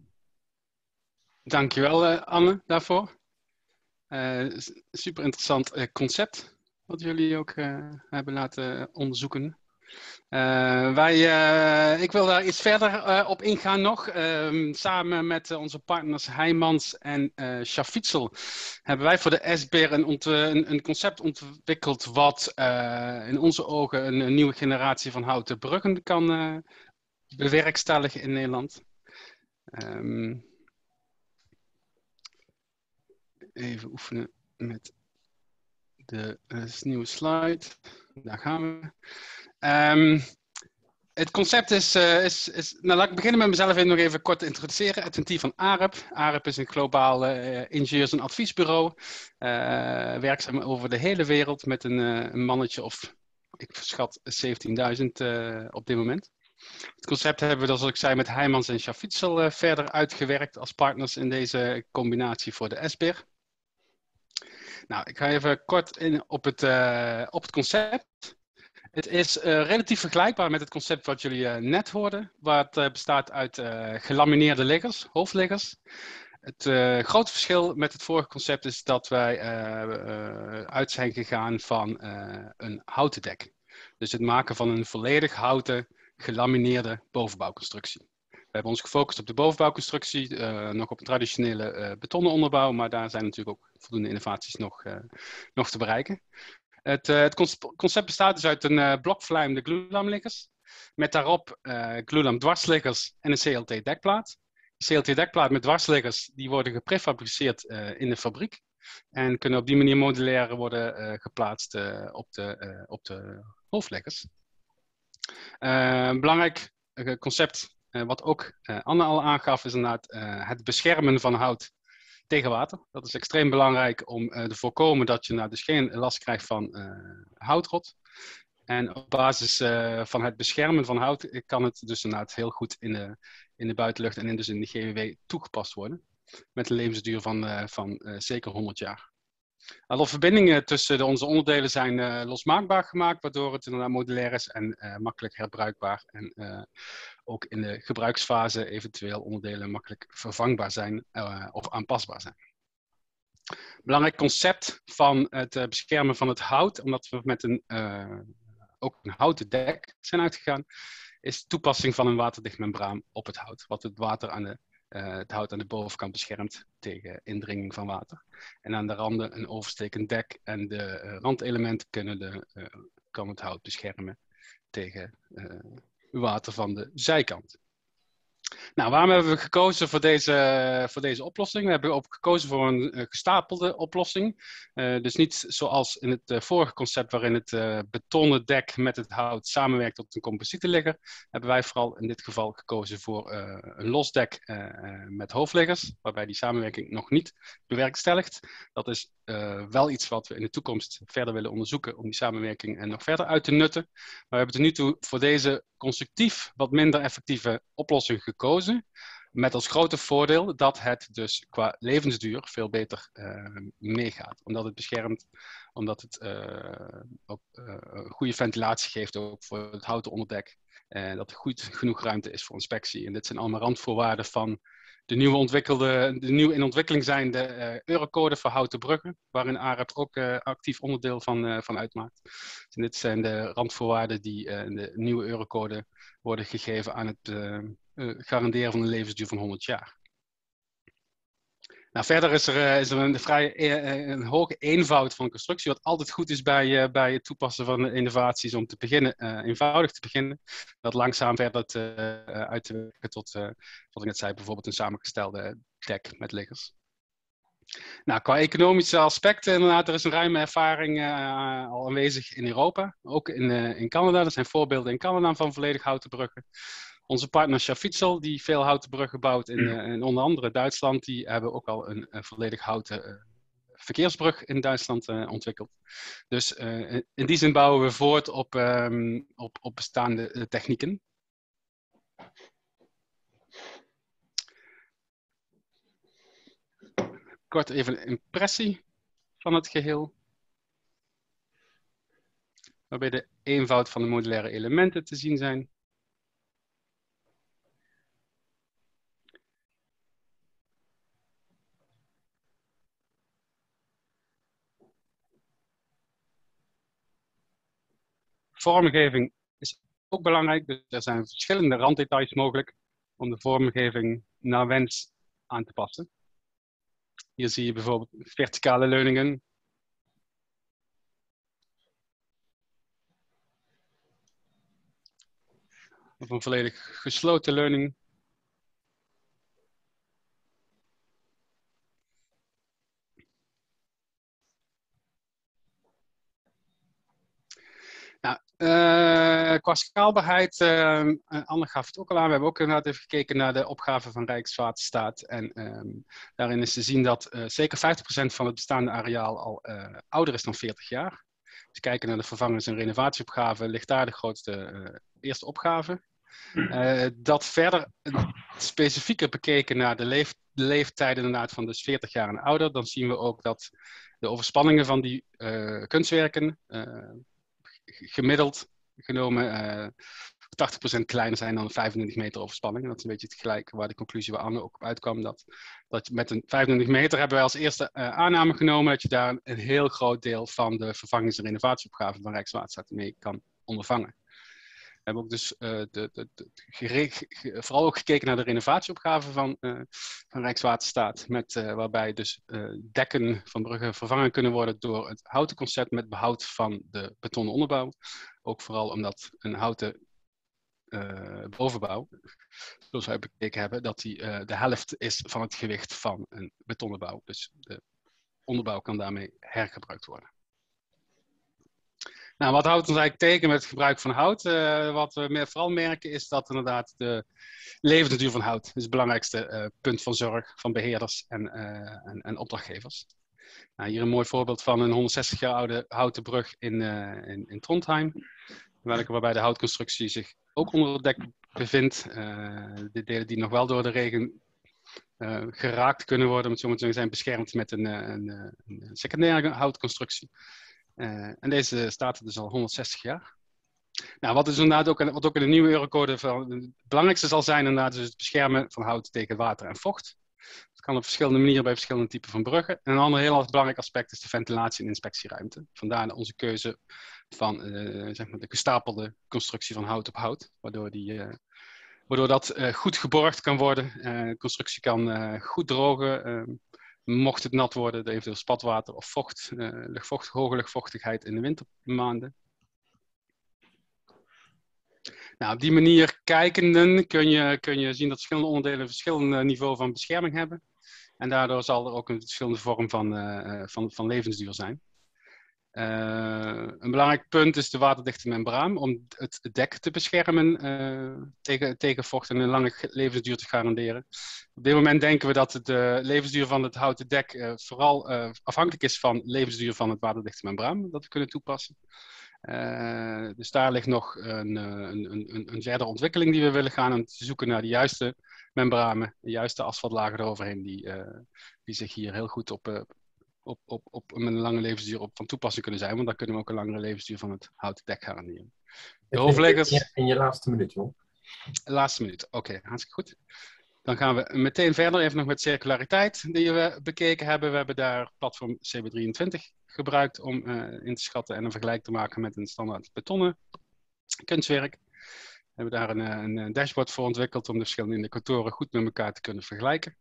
Dankjewel uh, Anne daarvoor. Uh, super interessant uh, concept wat jullie ook uh, hebben laten onderzoeken. Uh, wij, uh, ik wil daar iets verder uh, op ingaan nog. Uh, samen met uh, onze partners Heijmans en uh, Schaffitzel hebben wij voor de S B E R een, ont een, een concept ontwikkeld wat uh, in onze ogen een, een nieuwe generatie van houten bruggen kan uh, bewerkstelligen in Nederland. Um, even oefenen met de uh, nieuwe slide. Daar gaan we. Um, het concept is, uh, is, is... Nou, laat ik beginnen met mezelf even nog even kort te introduceren. Edwin Thiele van Arup. Arup is een globaal uh, ingenieurs- en adviesbureau. Uh, werkzaam over de hele wereld met een, uh, een mannetje of, ik schat, zeventienduizend uh, op dit moment. Het concept hebben we, zoals ik zei, met Heijmans en Schaffitzel uh, verder uitgewerkt als partners in deze combinatie voor de S B E R. Nou, ik ga even kort in op het, uh, op het concept. Het is uh, relatief vergelijkbaar met het concept wat jullie uh, net hoorden, wat uh, bestaat uit uh, gelamineerde liggers, hoofdliggers. Het uh, grote verschil met het vorige concept is dat wij uh, uh, uit zijn gegaan van uh, een houten dek. Dus het maken van een volledig houten, gelamineerde bovenbouwconstructie. We hebben ons gefocust op de bovenbouwconstructie, uh, nog op een traditionele uh, betonnen onderbouw, maar daar zijn natuurlijk ook voldoende innovaties nog, uh, nog te bereiken. Het, uh, het concept bestaat dus uit een uh, blokvlijmde glulamliggers, met daarop uh, glulam dwarsliggers en een C L T dekplaat. De C L T dekplaat met dwarsliggers die worden geprefabriceerd uh, in de fabriek en kunnen op die manier modulair worden uh, geplaatst uh, op, de, uh, op de hoofdliggers. Uh, een belangrijk uh, concept, uh, wat ook uh, Anne al aangaf, is inderdaad uh, het beschermen van hout tegen water. Dat is extreem belangrijk om uh, te voorkomen dat je nou dus geen last krijgt van uh, houtrot. En op basis uh, van het beschermen van hout kan het dus inderdaad heel goed in de, in de buitenlucht en in, dus in de G W W toegepast worden. Met een levensduur van, uh, van uh, zeker honderd jaar. Alle verbindingen tussen de, onze onderdelen zijn uh, losmaakbaar gemaakt, waardoor het inderdaad modulair is en uh, makkelijk herbruikbaar. En uh, ook in de gebruiksfase eventueel onderdelen makkelijk vervangbaar zijn uh, of aanpasbaar zijn. Belangrijk concept van het uh, beschermen van het hout, omdat we met een, uh, ook een houten dek zijn uitgegaan, is de toepassing van een waterdicht membraan op het hout. Wat het water aan de Uh, het hout aan de bovenkant beschermt tegen indringing van water. En aan de randen een overstekend dek en de uh, randelementen kunnen de, uh, kan het hout beschermen tegen uh, water van de zijkant. Nou, waarom hebben we gekozen voor deze, voor deze oplossing? We hebben ook gekozen voor een uh, gestapelde oplossing. Uh, dus niet zoals in het uh, vorige concept waarin het uh, betonnen dek met het hout samenwerkt tot een composietenligger. Hebben wij vooral in dit geval gekozen voor uh, een los dek uh, uh, met hoofdliggers. Waarbij die samenwerking nog niet bewerkstelligt. Dat is uh, wel iets wat we in de toekomst verder willen onderzoeken om die samenwerking uh, nog verder uit te nutten. Maar we hebben tot nu toe voor deze constructief wat minder effectieve oplossing gekozen. Met als grote voordeel dat het dus qua levensduur veel beter uh, meegaat. Omdat het beschermt, omdat het uh, ook uh, goede ventilatie geeft ook voor het houten onderdek. En dat er goed genoeg ruimte is voor inspectie. En dit zijn allemaal randvoorwaarden van de nieuwe, ontwikkelde, de nieuwe in ontwikkeling zijnde uh, eurocode voor houten bruggen, waarin AREP ook uh, actief onderdeel van, uh, van uitmaakt. Dus dit zijn de randvoorwaarden die uh, in de nieuwe eurocode worden gegeven aan het uh, uh, garanderen van een levensduur van honderd jaar. Nou, verder is er, uh, is er een vrij uh, een hoge eenvoud van constructie, wat altijd goed is bij, uh, bij het toepassen van innovaties om te beginnen, uh, eenvoudig te beginnen. Dat langzaam verder te, uh, uit te werken tot, uh, wat ik net zei, bijvoorbeeld een samengestelde dek met liggers. Nou, qua economische aspecten, inderdaad, er is een ruime ervaring uh, al aanwezig in Europa, ook in, uh, in Canada. Er zijn voorbeelden in Canada van volledig houten bruggen. Onze partner Schaffitzel, die veel houten bruggen bouwt in, uh, in onder andere Duitsland, die hebben ook al een, een volledig houten uh, verkeersbrug in Duitsland uh, ontwikkeld. Dus uh, in die zin bouwen we voort op, um, op, op bestaande uh, technieken. Kort even een impressie van het geheel. Waarbij de eenvoud van de modulaire elementen te zien zijn. Vormgeving is ook belangrijk, dus er zijn verschillende randdetails mogelijk om de vormgeving naar wens aan te passen. Hier zie je bijvoorbeeld verticale leuningen. Of een volledig gesloten leuning. Nou, uh, qua schaalbaarheid, uh, Anne gaf het ook al aan, we hebben ook inderdaad even gekeken naar de opgave van Rijkswaterstaat. En um, daarin is te zien dat uh, zeker vijftig procent van het bestaande areaal al uh, ouder is dan veertig jaar. Als we kijken naar de vervangings- en renovatieopgave, ligt daar de grootste uh, eerste opgave. Uh, dat verder specifieker bekeken naar de, leef, de leeftijden inderdaad van dus veertig jaar en ouder, dan zien we ook dat de overspanningen van die uh, kunstwerken uh, gemiddeld genomen uh, tachtig procent kleiner zijn dan een vijfentwintig meter overspanning. Dat is een beetje het gelijke waar de conclusie waar Anne ook op uitkwam. Dat, dat met een vijfentwintig meter hebben wij als eerste uh, aanname genomen dat je daar een, een heel groot deel van de vervangings- en renovatieopgave van Rijkswaterstaat mee kan ondervangen. We hebben ook dus uh, de, de, de, gere- ge- vooral ook gekeken naar de renovatieopgave van, uh, van Rijkswaterstaat. Met, uh, waarbij dus uh, dekken van bruggen vervangen kunnen worden door het houten concept met behoud van de betonnen onderbouw. Ook vooral omdat een houten uh, bovenbouw, zoals wij bekeken hebben, dat die uh, de helft is van het gewicht van een betonnen bouw. Dus de onderbouw kan daarmee hergebruikt worden. Nou, wat houdt ons eigenlijk tegen met het gebruik van hout? Uh, wat we meer, vooral merken is dat inderdaad de levensduur van hout is het belangrijkste uh, punt van zorg van beheerders en, uh, en, en opdrachtgevers. Nou, hier een mooi voorbeeld van een honderdzestig jaar oude houten brug in, uh, in, in Trondheim, welke, waarbij de houtconstructie zich ook onder het dek bevindt. Uh, de delen die nog wel door de regen uh, geraakt kunnen worden, om het zo maar te zeggen, zijn beschermd met een, een, een, een secundaire houtconstructie. Uh, en deze staat er dus al honderdzestig jaar. Nou, wat, is inderdaad ook, wat ook in de nieuwe eurocode van, het belangrijkste zal zijn, inderdaad, is het beschermen van hout tegen water en vocht. Dat kan op verschillende manieren bij verschillende typen van bruggen. En een ander heel belangrijk aspect is de ventilatie en inspectieruimte. Vandaar onze keuze van uh, zeg maar de gestapelde constructie van hout op hout, waardoor, die, uh, waardoor dat uh, goed geborgd kan worden. Uh, de constructie kan uh, goed drogen. Uh, Mocht het nat worden, eventueel spatwater of vocht, uh, luchtvocht, hoge luchtvochtigheid in de wintermaanden. Nou, op die manier kijkenden kun je, kun je zien dat verschillende onderdelen een verschillend niveau van bescherming hebben. En daardoor zal er ook een verschillende vorm van, uh, van, van levensduur zijn. Uh, een belangrijk punt is de waterdichte membraan om het dek te beschermen uh, tegen, tegen vocht en een lange levensduur te garanderen. Op dit moment denken we dat de levensduur van het houten dek uh, vooral uh, afhankelijk is van de levensduur van het waterdichte membraan dat we kunnen toepassen. Uh, dus daar ligt nog een, een, een, een verdere ontwikkeling die we willen gaan om te zoeken naar de juiste membranen, de juiste asfaltlagen eroverheen die, uh, die zich hier heel goed op uh, Op, op, op met een lange levensduur op van toepassing kunnen zijn, want dan kunnen we ook een langere levensduur van het houten dek garanderen. De hoofdleggers... In je, in je laatste minuut, joh. Laatste minuut, oké, okay, hartstikke goed. Dan gaan we meteen verder even nog met circulariteit die we bekeken hebben. We hebben daar platform C B drieëntwintig gebruikt om uh, in te schatten en een vergelijk te maken met een standaard betonnen kunstwerk. We hebben daar een, een dashboard voor ontwikkeld om de verschillende indicatoren goed met elkaar te kunnen vergelijken.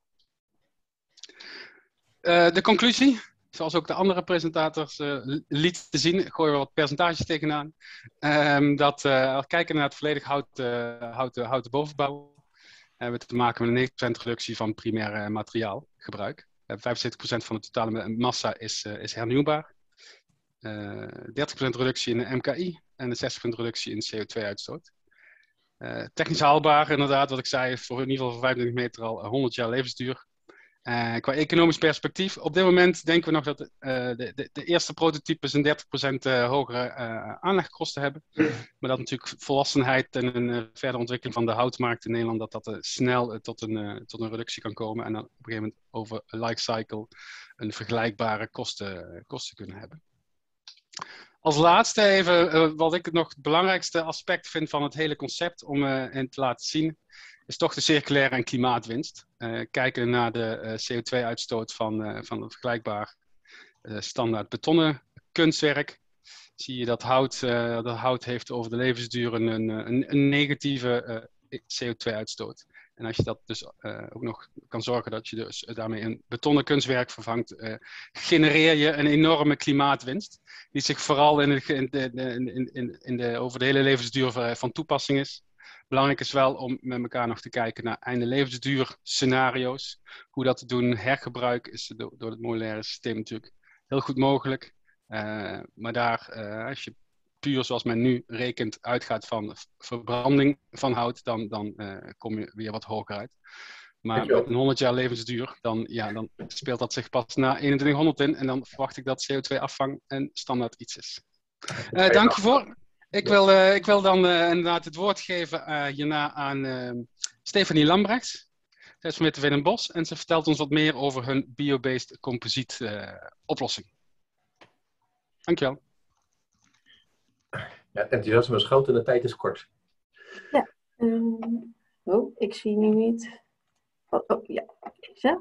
Uh, de conclusie, zoals ook de andere presentators uh, lieten zien, gooien we wat percentages tegenaan. Um, dat uh, als we kijken naar het volledig houten, houten, houten bovenbouw, hebben we te maken met een negentig procent reductie van primair materiaalgebruik. Uh, vijfenzeventig procent van de totale massa is, uh, is hernieuwbaar. Uh, dertig procent reductie in de M K I en een zestig procent reductie in de C O twee uitstoot. Uh, technisch haalbaar, inderdaad, wat ik zei, voor in ieder geval voor vijfentwintig meter al honderd jaar levensduur. Uh, qua economisch perspectief, op dit moment denken we nog dat uh, de, de, de eerste prototypes een dertig procent uh, hogere uh, aanlegkosten hebben. Maar dat natuurlijk volwassenheid en een uh, verdere ontwikkeling van de houtmarkt in Nederland, dat dat uh, snel uh, tot, een, uh, tot een reductie kan komen. En dan op een gegeven moment over een lifecycle een vergelijkbare kosten, uh, kosten kunnen hebben. Als laatste even uh, wat ik nog het belangrijkste aspect vind van het hele concept om uh, in te laten zien, is toch de circulaire en klimaatwinst. Uh, kijken naar de uh, C O twee uitstoot van, uh, van een vergelijkbaar uh, standaard betonnen kunstwerk. Zie je dat hout, uh, dat hout heeft over de levensduur een, een, een negatieve uh, C O twee uitstoot. En als je dat dus uh, ook nog kan zorgen dat je dus daarmee een betonnen kunstwerk vervangt, uh, genereer je een enorme klimaatwinst. Die zich vooral in de, in de, in, in, in de, over de hele levensduur van toepassing is. Belangrijk is wel om met elkaar nog te kijken naar einde levensduur scenario's. Hoe dat te doen, hergebruik is door, door het modulaire systeem natuurlijk heel goed mogelijk. Uh, maar daar, uh, als je puur zoals men nu rekent uitgaat van verbranding van hout, dan, dan uh, kom je weer wat hoger uit. Maar met een honderd jaar levensduur, dan, ja, dan speelt dat zich pas na eenentwintighonderd in. En dan verwacht ik dat C O twee afvang een standaard iets is. Uh, dank je voor. Ik wil, uh, ik wil dan uh, inderdaad het woord geven uh, hierna aan uh, Stefanie Lambrechts. Zij is van Witte Veen en Bos en ze vertelt ons wat meer over hun bio-based composiet uh, oplossing. Dankjewel. Ja, het enthousiasme is groot en de tijd is kort. Ja, um, oh, ik zie nu niet. Oh, oh ja, deze.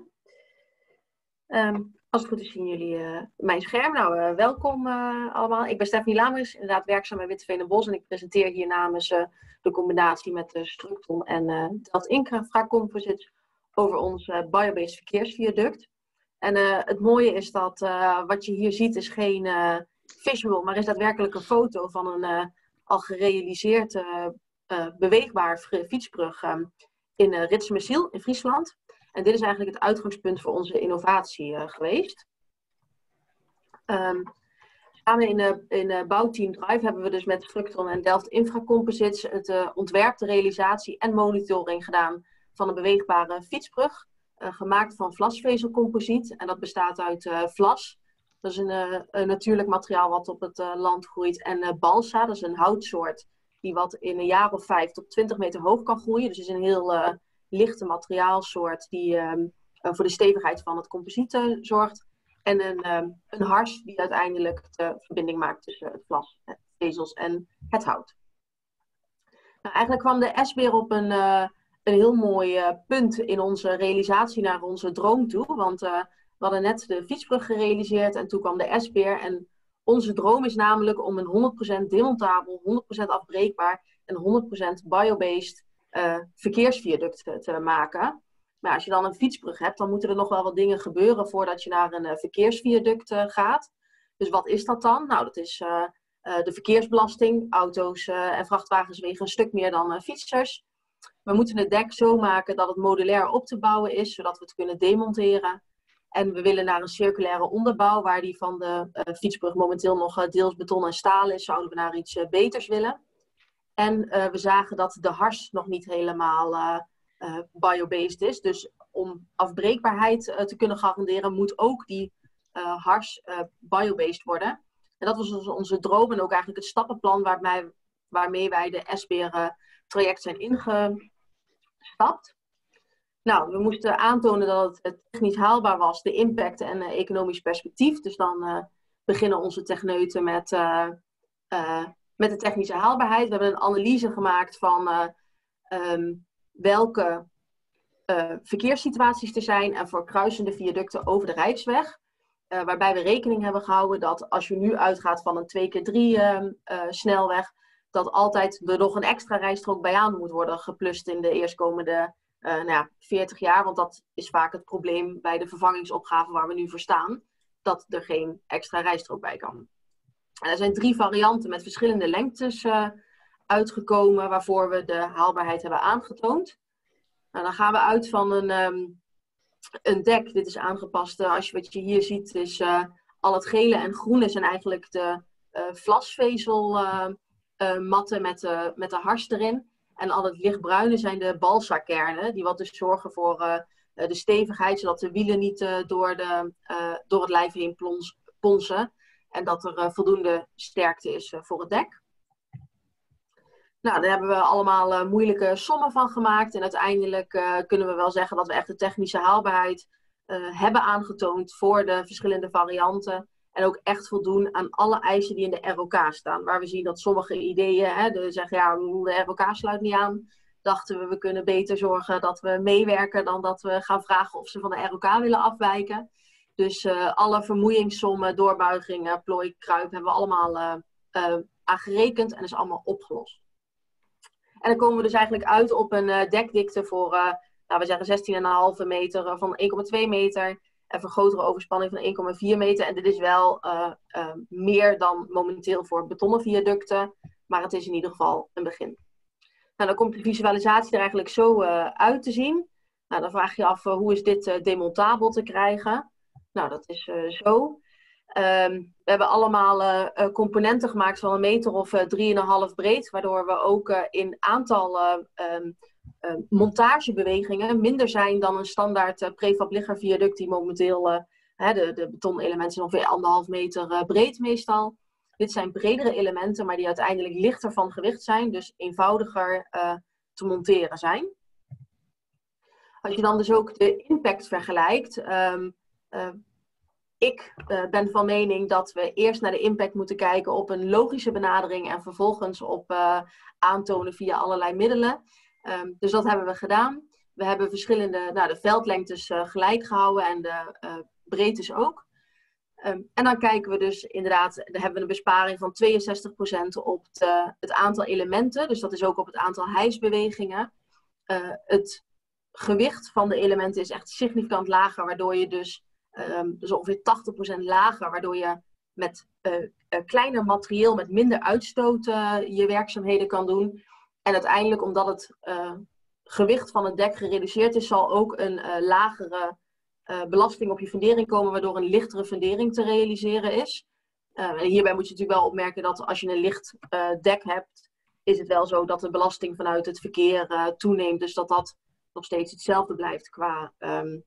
Um, als het goed is zien jullie uh, mijn scherm. Nou, uh, welkom uh, allemaal. Ik ben Stefanie Lamers, inderdaad werkzaam bij Witte Veen en Bos. En ik presenteer hier namens uh, de combinatie met uh, Structon en uh, Delft Infra Composites over ons uh, biobased verkeersviaduct. En uh, het mooie is dat uh, wat je hier ziet is geen uh, visual, maar is daadwerkelijk een foto van een uh, al gerealiseerd uh, uh, beweegbaar fietsbrug um, in uh, Ritsummersiel in Friesland. En dit is eigenlijk het uitgangspunt voor onze innovatie uh, geweest. Um, samen in, uh, in uh, bouwteam Drive hebben we dus met Structon en Delft Infra Composites het uh, ontwerp, de realisatie en monitoring gedaan van een beweegbare fietsbrug. Uh, gemaakt van vlasvezelcomposiet. En dat bestaat uit uh, vlas. Dat is een, uh, een natuurlijk materiaal wat op het uh, land groeit. En uh, balsa, dat is een houtsoort die wat in een jaar of vijf tot twintig meter hoog kan groeien. Dus het is een heel uh, lichte materiaalsoort die uh, uh, voor de stevigheid van het composiet uh, zorgt. En een, uh, een hars die uiteindelijk de verbinding maakt tussen het vlas, het vezels en het hout. Nou, eigenlijk kwam de S-beer op een, uh, een heel mooi uh, punt in onze realisatie naar onze droom toe. Want uh, we hadden net de fietsbrug gerealiseerd en toen kwam de S-beer. En onze droom is namelijk om een honderd procent demontabel, honderd procent afbreekbaar en honderd procent biobased uh, verkeersviaduct te, te maken. Maar als je dan een fietsbrug hebt, dan moeten er nog wel wat dingen gebeuren voordat je naar een uh, verkeersviaduct uh, gaat. Dus wat is dat dan? Nou, dat is uh, uh, de verkeersbelasting. Auto's uh, en vrachtwagens wegen een stuk meer dan uh, fietsers. We moeten het dek zo maken dat het modulair op te bouwen is, zodat we het kunnen demonteren. En we willen naar een circulaire onderbouw, waar die van de uh, fietsbrug momenteel nog uh, deels beton en staal is, zouden we naar iets uh, beters willen. En uh, we zagen dat de hars nog niet helemaal uh, uh, biobased is. Dus om afbreekbaarheid uh, te kunnen garanderen, moet ook die uh, hars uh, biobased worden. En dat was dus onze droom en ook eigenlijk het stappenplan waarmee, waarmee wij de S-beer uh, traject zijn ingestapt. Nou, we moesten aantonen dat het technisch haalbaar was, de impact en uh, economisch perspectief. Dus dan uh, beginnen onze techneuten met, uh, uh, met de technische haalbaarheid. We hebben een analyse gemaakt van uh, um, welke uh, verkeerssituaties te zijn en voor kruisende viaducten over de Rijksweg. Uh, waarbij we rekening hebben gehouden dat als je nu uitgaat van een twee keer drie uh, uh, snelweg, dat altijd er nog een extra rijstrook bij aan moet worden geplust in de eerstkomende uh, nou ja, veertig jaar. Want dat is vaak het probleem bij de vervangingsopgave waar we nu voor staan. Dat er geen extra rijstrook bij kan. En er zijn drie varianten met verschillende lengtes uh, uitgekomen waarvoor we de haalbaarheid hebben aangetoond. Nou, dan gaan we uit van een, um, een dek. Dit is aangepast. Uh, als je wat je hier ziet is uh, al het gele en groene zijn eigenlijk de uh, vlasvezel uh, uh, matten met, uh, met de hars erin. En al het lichtbruine zijn de balsa-kernen. Die wat dus zorgen voor uh, de stevigheid. Zodat de wielen niet uh, door, de, uh, door het lijf heen plons, ponsen. En dat er uh, voldoende sterkte is uh, voor het dek. Nou, daar hebben we allemaal uh, moeilijke sommen van gemaakt. En uiteindelijk uh, kunnen we wel zeggen dat we echt de technische haalbaarheid uh, hebben aangetoond voor de verschillende varianten. En ook echt voldoen aan alle eisen die in de R O K staan. Waar we zien dat sommige ideeën, hè, de zeggen ja, de R O K sluit niet aan. Dachten we, we kunnen beter zorgen dat we meewerken dan dat we gaan vragen of ze van de R O K willen afwijken. Dus uh, alle vermoeiingssommen, doorbuigingen, plooi, kruip hebben we allemaal uh, uh, aangerekend en is allemaal opgelost. En dan komen we dus eigenlijk uit op een uh, dekdikte voor, uh, nou, we zeggen zestien komma vijf meter uh, van één komma twee meter. En voor grotere overspanning van één komma vier meter. En dit is wel uh, uh, meer dan momenteel voor betonnen viaducten. Maar het is in ieder geval een begin. Nou, dan komt de visualisatie er eigenlijk zo uh, uit te zien. Nou, dan vraag je je af, uh, hoe is dit uh, demontabel te krijgen? Nou, dat is uh, zo. Um, we hebben allemaal uh, componenten gemaakt van een meter of uh, drie komma vijf breed. Waardoor we ook uh, in aantal uh, um, uh, montagebewegingen minder zijn dan een standaard uh, prefab liggerviaduct die momenteel, uh, hè, de, de betonelementen zijn ongeveer anderhalf meter uh, breed meestal. Dit zijn bredere elementen, maar die uiteindelijk lichter van gewicht zijn. Dus eenvoudiger uh, te monteren zijn. Als je dan dus ook de impact vergelijkt. Um, uh, Ik uh, ben van mening dat we eerst naar de impact moeten kijken op een logische benadering en vervolgens op uh, aantonen via allerlei middelen. Um, dus dat hebben we gedaan. We hebben verschillende, nou, de veldlengtes uh, gelijk gehouden en de uh, breedtes ook. Um, en dan kijken we dus inderdaad, daar hebben we een besparing van tweeënzestig procent op de, het aantal elementen. Dus dat is ook op het aantal hijsbewegingen. Uh, het gewicht van de elementen is echt significant lager, waardoor je dus Um, dus ongeveer tachtig procent lager, waardoor je met uh, uh, kleiner materieel, met minder uitstoot uh, je werkzaamheden kan doen. En uiteindelijk, omdat het uh, gewicht van het dek gereduceerd is, zal ook een uh, lagere uh, belasting op je fundering komen, waardoor een lichtere fundering te realiseren is. Uh, en hierbij moet je natuurlijk wel opmerken dat als je een licht uh, dek hebt, is het wel zo dat de belasting vanuit het verkeer uh, toeneemt. Dus dat dat nog steeds hetzelfde blijft qua... Um,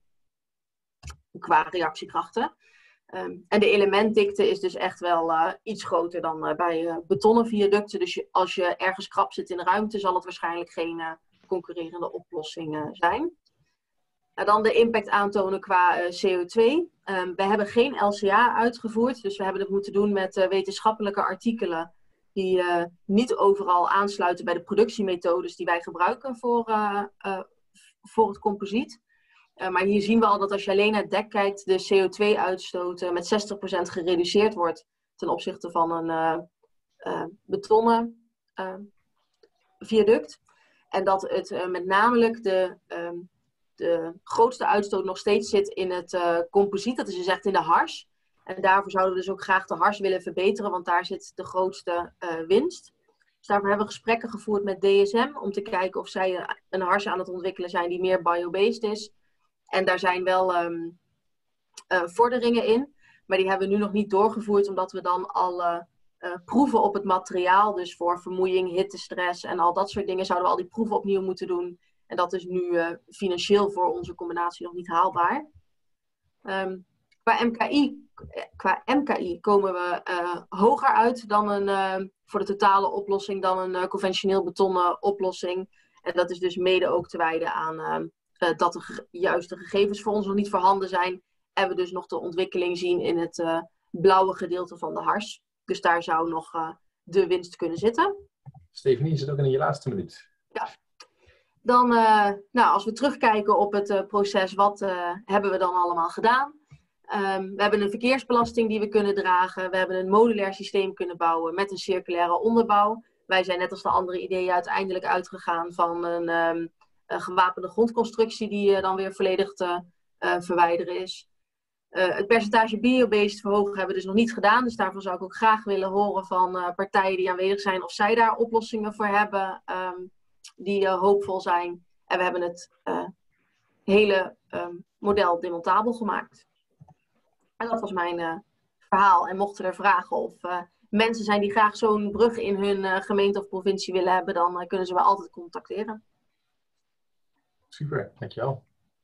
qua reactiekrachten. Um, en de elementdikte is dus echt wel uh, iets groter dan uh, bij uh, betonnen viaducten. Dus je, als je ergens krap zit in de ruimte, zal het waarschijnlijk geen uh, concurrerende oplossing uh, zijn. Uh, dan de impact aantonen qua uh, C O twee. Um, we hebben geen L C A uitgevoerd, dus we hebben het moeten doen met uh, wetenschappelijke artikelen die uh, niet overal aansluiten bij de productiemethodes die wij gebruiken voor, uh, uh, voor het composiet. Uh, maar hier zien we al dat als je alleen naar het dek kijkt, de C O twee uitstoot uh, met zestig procent gereduceerd wordt ten opzichte van een uh, uh, betonnen uh, viaduct. En dat het uh, met name de, uh, de grootste uitstoot nog steeds zit in het uh, composiet, dat is dus echt in de hars. En daarvoor zouden we dus ook graag de hars willen verbeteren, want daar zit de grootste uh, winst. Dus daarvoor hebben we gesprekken gevoerd met D S M om te kijken of zij een hars aan het ontwikkelen zijn die meer biobased is. En daar zijn wel um, uh, vorderingen in, maar die hebben we nu nog niet doorgevoerd, omdat we dan al uh, uh, proeven op het materiaal, dus voor vermoeiing, hittestress en al dat soort dingen, zouden we al die proeven opnieuw moeten doen. En dat is nu uh, financieel voor onze combinatie nog niet haalbaar. Um, qua, M K I, qua M K I komen we uh, hoger uit dan een, uh, voor de totale oplossing dan een uh, conventioneel betonnen oplossing. En dat is dus mede ook te wijden aan... Uh, Uh, dat de ge- juiste gegevens voor ons nog niet voorhanden zijn. En we dus nog de ontwikkeling zien in het uh, blauwe gedeelte van de hars. Dus daar zou nog uh, de winst kunnen zitten. Stefanie, is het ook in je laatste minuut? Ja. Dan, uh, nou, als we terugkijken op het uh, proces, wat uh, hebben we dan allemaal gedaan? Um, we hebben een verkeersbelasting die we kunnen dragen. We hebben een modulair systeem kunnen bouwen met een circulaire onderbouw. Wij zijn net als de andere ideeën uiteindelijk uitgegaan van een, um, een gewapende grondconstructie die uh, dan weer volledig te uh, verwijderen is. Uh, het percentage biobased verhogen hebben we dus nog niet gedaan. Dus daarvan zou ik ook graag willen horen van uh, partijen die aanwezig zijn of zij daar oplossingen voor hebben um, die uh, hoopvol zijn. En we hebben het uh, hele um, model demontabel gemaakt. En dat was mijn uh, verhaal. En mochten er vragen of uh, mensen zijn die graag zo'n brug in hun uh, gemeente of provincie willen hebben, dan uh, kunnen ze me altijd contacteren. Super, dankjewel.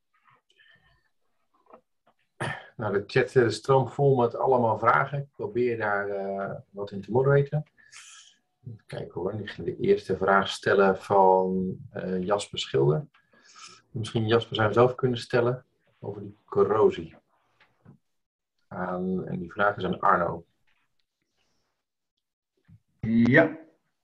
Nou, de chat uh, stroomt vol met allemaal vragen. Ik probeer daar uh, wat in te moderaten. Even kijken hoor, ik ga de eerste vraag stellen van uh, Jasper Schilder. Misschien Jasper zou zelf kunnen stellen over die corrosie. Aan, en die vraag is aan Arno. Ja.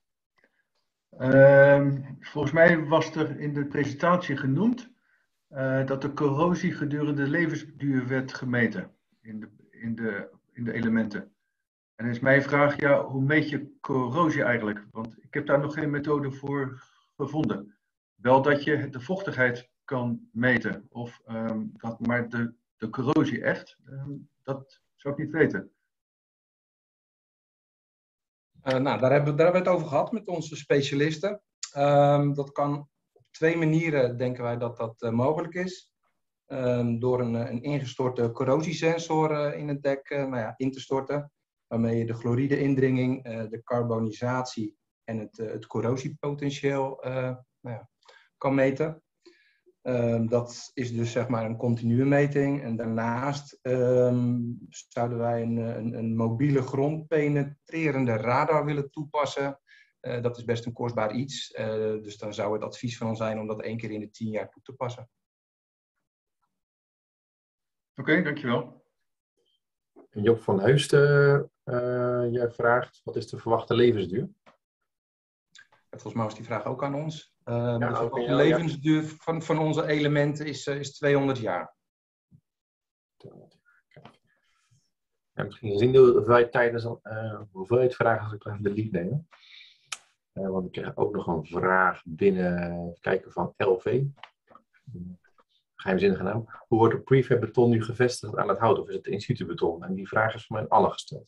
Uh, volgens mij was er in de presentatie genoemd uh, dat de corrosie gedurende de levensduur werd gemeten in de, in de, in de elementen. En dan is mijn vraag, ja, hoe meet je corrosie eigenlijk? Want ik heb daar nog geen methode voor gevonden. Wel dat je de vochtigheid kan meten, of, um, dat, maar de, de corrosie echt, um, dat zou ik niet weten. Uh, nou, daar hebben, we, daar hebben we het over gehad met onze specialisten. Um, dat kan op twee manieren, denken wij dat dat uh, mogelijk is. Um, door een, een ingestorte corrosiesensor uh, in het dek uh, nou ja, in te storten. Waarmee je de chloride-indringing, uh, de carbonisatie en het, uh, het corrosiepotentieel uh, nou ja, kan meten. Um, dat is dus zeg maar een continue meting. En daarnaast um, zouden wij een, een, een mobiele grondpenetrerende radar willen toepassen. Uh, dat is best een kostbaar iets. Uh, dus dan zou het advies van ons zijn om dat één keer in de tien jaar toe te passen. Oké, okay, dankjewel. Job van Heusden, uh, jij vraagt, wat is de verwachte levensduur? Volgens mij was die vraag ook aan ons. Uh, ja, de verwachte jou, levensduur ja. van, van onze elementen is, uh, is tweehonderd jaar. Ja, misschien zien dat wij tijdens uh, hoeveelheid vragen als ik even de lead nemen. Uh, want ik krijg ook nog een vraag binnen, kijken van L V. Geheimzinnige naam. Hoe wordt de prefab beton nu gevestigd aan het hout? Of is het in situ beton? En die vraag is voor mij allen gesteld.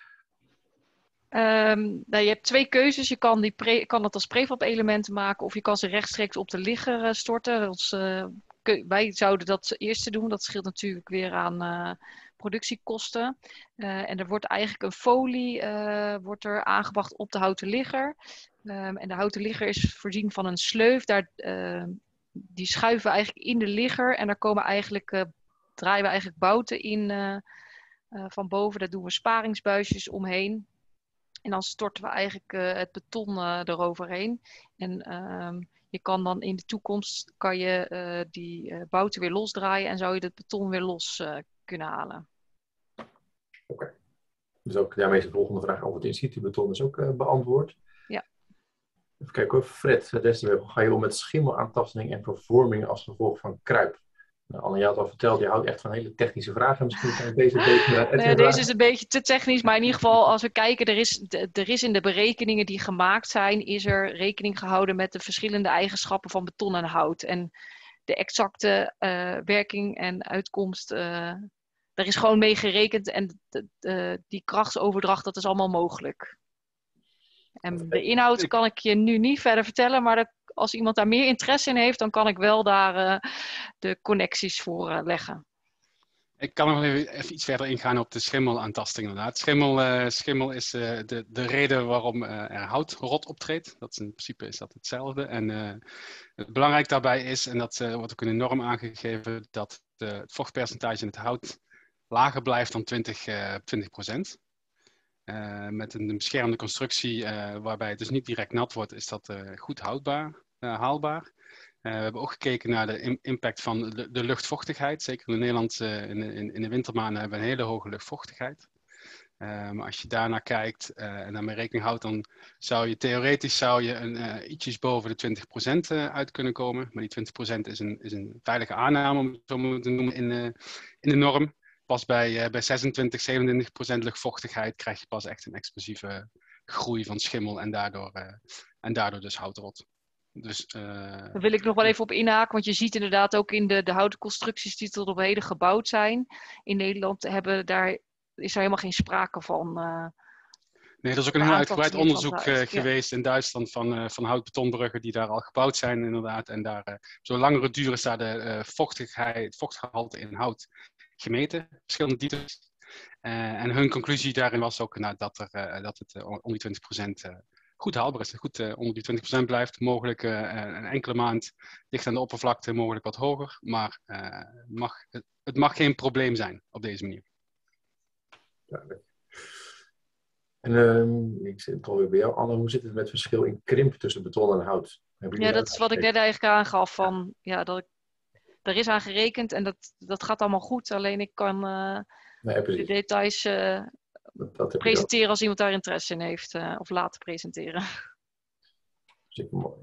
Um, nou, je hebt twee keuzes. Je kan, die pre, kan het als prefab elementen maken of je kan ze rechtstreeks op de ligger uh, storten. Dat is, uh, wij zouden dat eerste doen. Dat scheelt natuurlijk weer aan uh, productiekosten. Uh, en er wordt eigenlijk een folie uh, wordt er aangebracht op de houten ligger. Um, en de houten ligger is voorzien van een sleuf. Daar, uh, die schuiven we eigenlijk in de ligger en daar komen eigenlijk, uh, draaien we eigenlijk bouten in uh, uh, van boven. Daar doen we sparingsbuisjes omheen. En dan storten we eigenlijk uh, het beton uh, eroverheen. En um, je kan dan in de toekomst kan je, uh, die uh, bouten weer losdraaien en zou je het beton weer los uh, kunnen halen. Oké. Okay. Dus ook daarmee is de volgende vraag over het in situ beton is ook uh, beantwoord. Ja. Even kijken hoor. Fred Destenweg, hoe ga je om met schimmelaantasting en vervorming als gevolg van kruip? Nou, Anne, je had al verteld, je houdt echt van hele technische vragen. Misschien kan je deze een beetje... Uh, nee, deze is een beetje te technisch, maar in ieder geval als we kijken, er is, er is in de berekeningen die gemaakt zijn, is er rekening gehouden met de verschillende eigenschappen van beton en hout. En de exacte uh, werking en uitkomst, uh, er is gewoon mee gerekend en de, de, die krachtsoverdracht, dat is allemaal mogelijk. En de inhoud kan ik je nu niet verder vertellen, maar dat, als iemand daar meer interesse in heeft, dan kan ik wel daar uh, de connecties voor uh, leggen. Ik kan nog even, even iets verder ingaan op de schimmelaantasting inderdaad. Schimmel, uh, schimmel is uh, de, de reden waarom uh, er houtrot optreedt. Dat is in principe is dat hetzelfde. En uh, het belangrijk daarbij is, en dat uh, wordt ook in de norm aangegeven, dat uh, het vochtpercentage in het hout lager blijft dan twintig procent. Uh, met een beschermde constructie uh, waarbij het dus niet direct nat wordt, is dat uh, goed houdbaar, uh, haalbaar. Uh, we hebben ook gekeken naar de impact van de, de luchtvochtigheid. Zeker in Nederland uh, in, in, in de wintermaanden hebben we een hele hoge luchtvochtigheid. Uh, maar als je daarnaar kijkt uh, en daarmee rekening houdt, dan zou je theoretisch zou je een, uh, ietsjes boven de twintig procent uh, uit kunnen komen. Maar die twintig procent is een, is een veilige aanname, om het zo te noemen, in, uh, in de norm. Pas bij, uh, bij zesentwintig, zevenentwintig procent luchtvochtigheid krijg je pas echt een explosieve groei van schimmel en daardoor, uh, en daardoor dus houtrot. Dus, uh, Daar wil ik nog wel even op inhaken, want je ziet inderdaad ook in de, de houten constructies die tot op heden gebouwd zijn. In Nederland hebben daar, is er helemaal geen sprake van. Uh, nee, er is ook een heel uitgebreid onderzoek uh, geweest ja. in Duitsland van, uh, van houtbetonbruggen die daar al gebouwd zijn inderdaad. En daar, uh, zo langere duur is daar de uh, vochtigheid, vochtgehalte in hout gemeten, verschillende dieptes. Uh, en hun conclusie daarin was ook nou, dat, er, uh, dat het uh, onder die twintig procent uh, goed haalbaar is. Goed uh, onder die twintig procent blijft. Mogelijk uh, een enkele maand dicht aan de oppervlakte, mogelijk wat hoger. Maar uh, mag, het, het mag geen probleem zijn op deze manier. Duidelijk. En um, ik zit alweer bij jou, Anne. Hoe zit het met het verschil in krimp tussen beton en hout? Ja, dat is wat ik net eigenlijk aangaf. Van, ja, dat ik, er is aan gerekend en dat, dat gaat allemaal goed. Alleen ik kan uh, nee, de details uh, dat, dat presenteren als iemand daar interesse in heeft. Uh, of laten presenteren. Super mooi.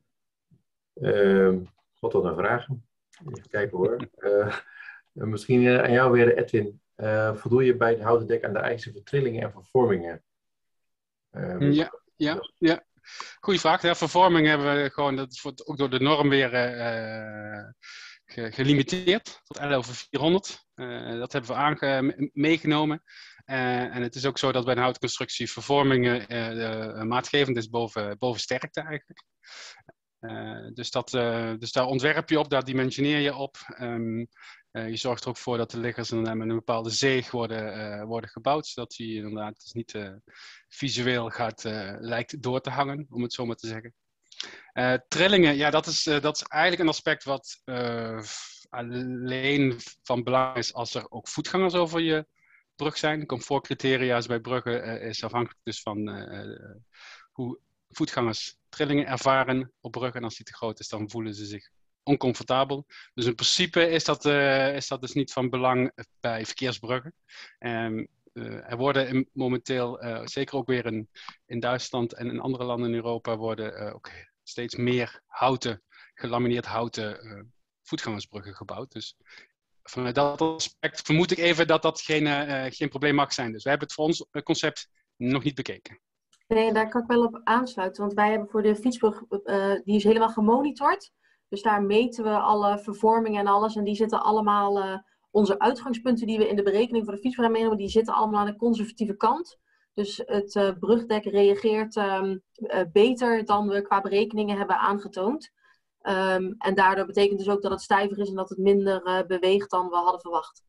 Uh, God, wat een vraag. Even kijken hoor. Uh, misschien uh, aan jou weer, Edwin. Uh, voldoe je bij het houten dek aan de eisen voor trillingen en vervormingen? Uh, ja, ja, ja. Goeie vraag. Ja, vervorming hebben we gewoon, dat wordt ook door de norm weer uh, ge gelimiteerd tot L over vierhonderd. Uh, dat hebben we aange meegenomen. Uh, en het is ook zo dat bij een houtconstructie vervormingen uh, uh, maatgevend is boven, boven sterkte eigenlijk. Uh, dus, dat, uh, dus daar ontwerp je op, daar dimensioneer je op. Um, uh, je zorgt er ook voor dat de liggers met een bepaalde zeeg worden, uh, worden gebouwd, zodat die inderdaad dus niet uh, visueel gaat, uh, lijkt door te hangen, om het zo maar te zeggen. Uh, trillingen, ja, dat is, uh, dat is eigenlijk een aspect wat uh, alleen van belang is als er ook voetgangers over je brug zijn. Comfortcriteria bij bruggen uh, is afhankelijk dus van uh, uh, hoe voetgangers trillingen ervaren op bruggen. En als die te groot is, dan voelen ze zich oncomfortabel. Dus in principe is dat, uh, is dat dus niet van belang bij verkeersbruggen. Um, uh, er worden in, momenteel, uh, zeker ook weer in, in Duitsland en in andere landen in Europa, worden uh, ook steeds meer houten, gelamineerd houten uh, voetgangersbruggen gebouwd. Dus vanuit dat aspect vermoed ik even dat dat geen, uh, geen probleem mag zijn. Dus wij hebben het voor ons concept nog niet bekeken. Nee, daar kan ik wel op aansluiten. Want wij hebben voor de fietsbrug, uh, die is helemaal gemonitord. Dus daar meten we alle vervormingen en alles. En die zitten allemaal, uh, onze uitgangspunten die we in de berekening voor de fietsbrug meenemen, die zitten allemaal aan de conservatieve kant. Dus het uh, brugdek reageert um, uh, beter dan we qua berekeningen hebben aangetoond. Um, en daardoor betekent dus ook dat het stijver is en dat het minder uh, beweegt dan we hadden verwacht.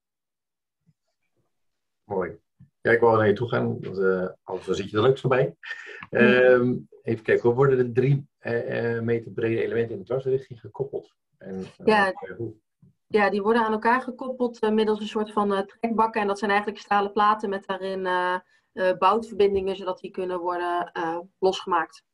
Mooi. Ja, ik wou naar je toe gaan, want uh, anders zit je er leuks voorbij. Uh, even kijken, hoe worden de drie uh, meter brede elementen in de dwarsrichting gekoppeld? En, uh, ja, hoe? ja, die worden aan elkaar gekoppeld uh, middels een soort van uh, trekbakken. En dat zijn eigenlijk stalen platen met daarin uh, uh, boutverbindingen, zodat die kunnen worden uh, losgemaakt.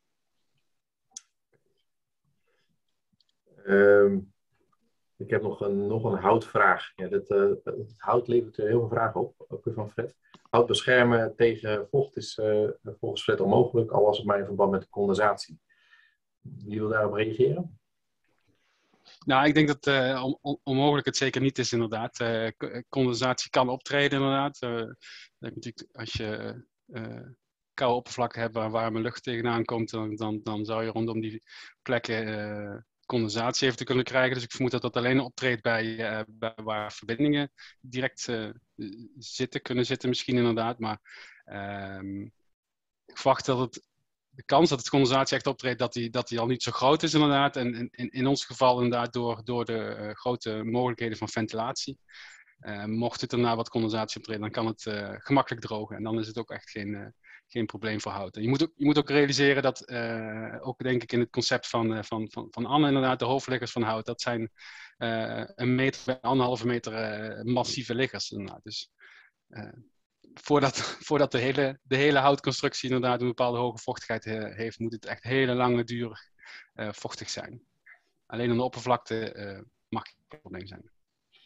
Um, ik heb nog een, nog een houtvraag. Ja, dit, uh, het hout levert er heel veel vragen op, ook weer van Fred. Hout beschermen tegen vocht is uh, volgens Fred onmogelijk, al was het maar in verband met de condensatie. Wie wil daarop reageren? Nou, ik denk dat uh, on on onmogelijk het zeker niet is inderdaad. Uh, condensatie kan optreden inderdaad. Uh, natuurlijk, als je uh, koude oppervlakken hebt waar warme lucht tegenaan komt, dan, dan, dan zou je rondom die plekken uh, condensatie even te kunnen krijgen. Dus ik vermoed dat dat alleen optreedt bij, uh, bij waar verbindingen direct uh, zitten, kunnen zitten misschien inderdaad. Maar uh, ik verwacht dat het, de kans dat het condensatie echt optreedt, dat die, dat die al niet zo groot is inderdaad. En in, in ons geval inderdaad door, door de uh, grote mogelijkheden van ventilatie. Uh, mocht het daarna wat condensatie optreden, dan kan het uh, gemakkelijk drogen. En dan is het ook echt geen... Uh, geen probleem voor hout. En je moet ook, je moet ook realiseren dat, uh, ook denk ik in het concept van, uh, van, van, van Anne inderdaad, de hoofdliggers van hout, dat zijn uh, een meter bij anderhalve meter uh, massieve liggers inderdaad. Dus uh, voordat, voordat de, hele, de hele houtconstructie inderdaad een bepaalde hoge vochtigheid uh, heeft, moet het echt hele lange duur uh, vochtig zijn. Alleen aan de oppervlakte uh, mag geen probleem zijn.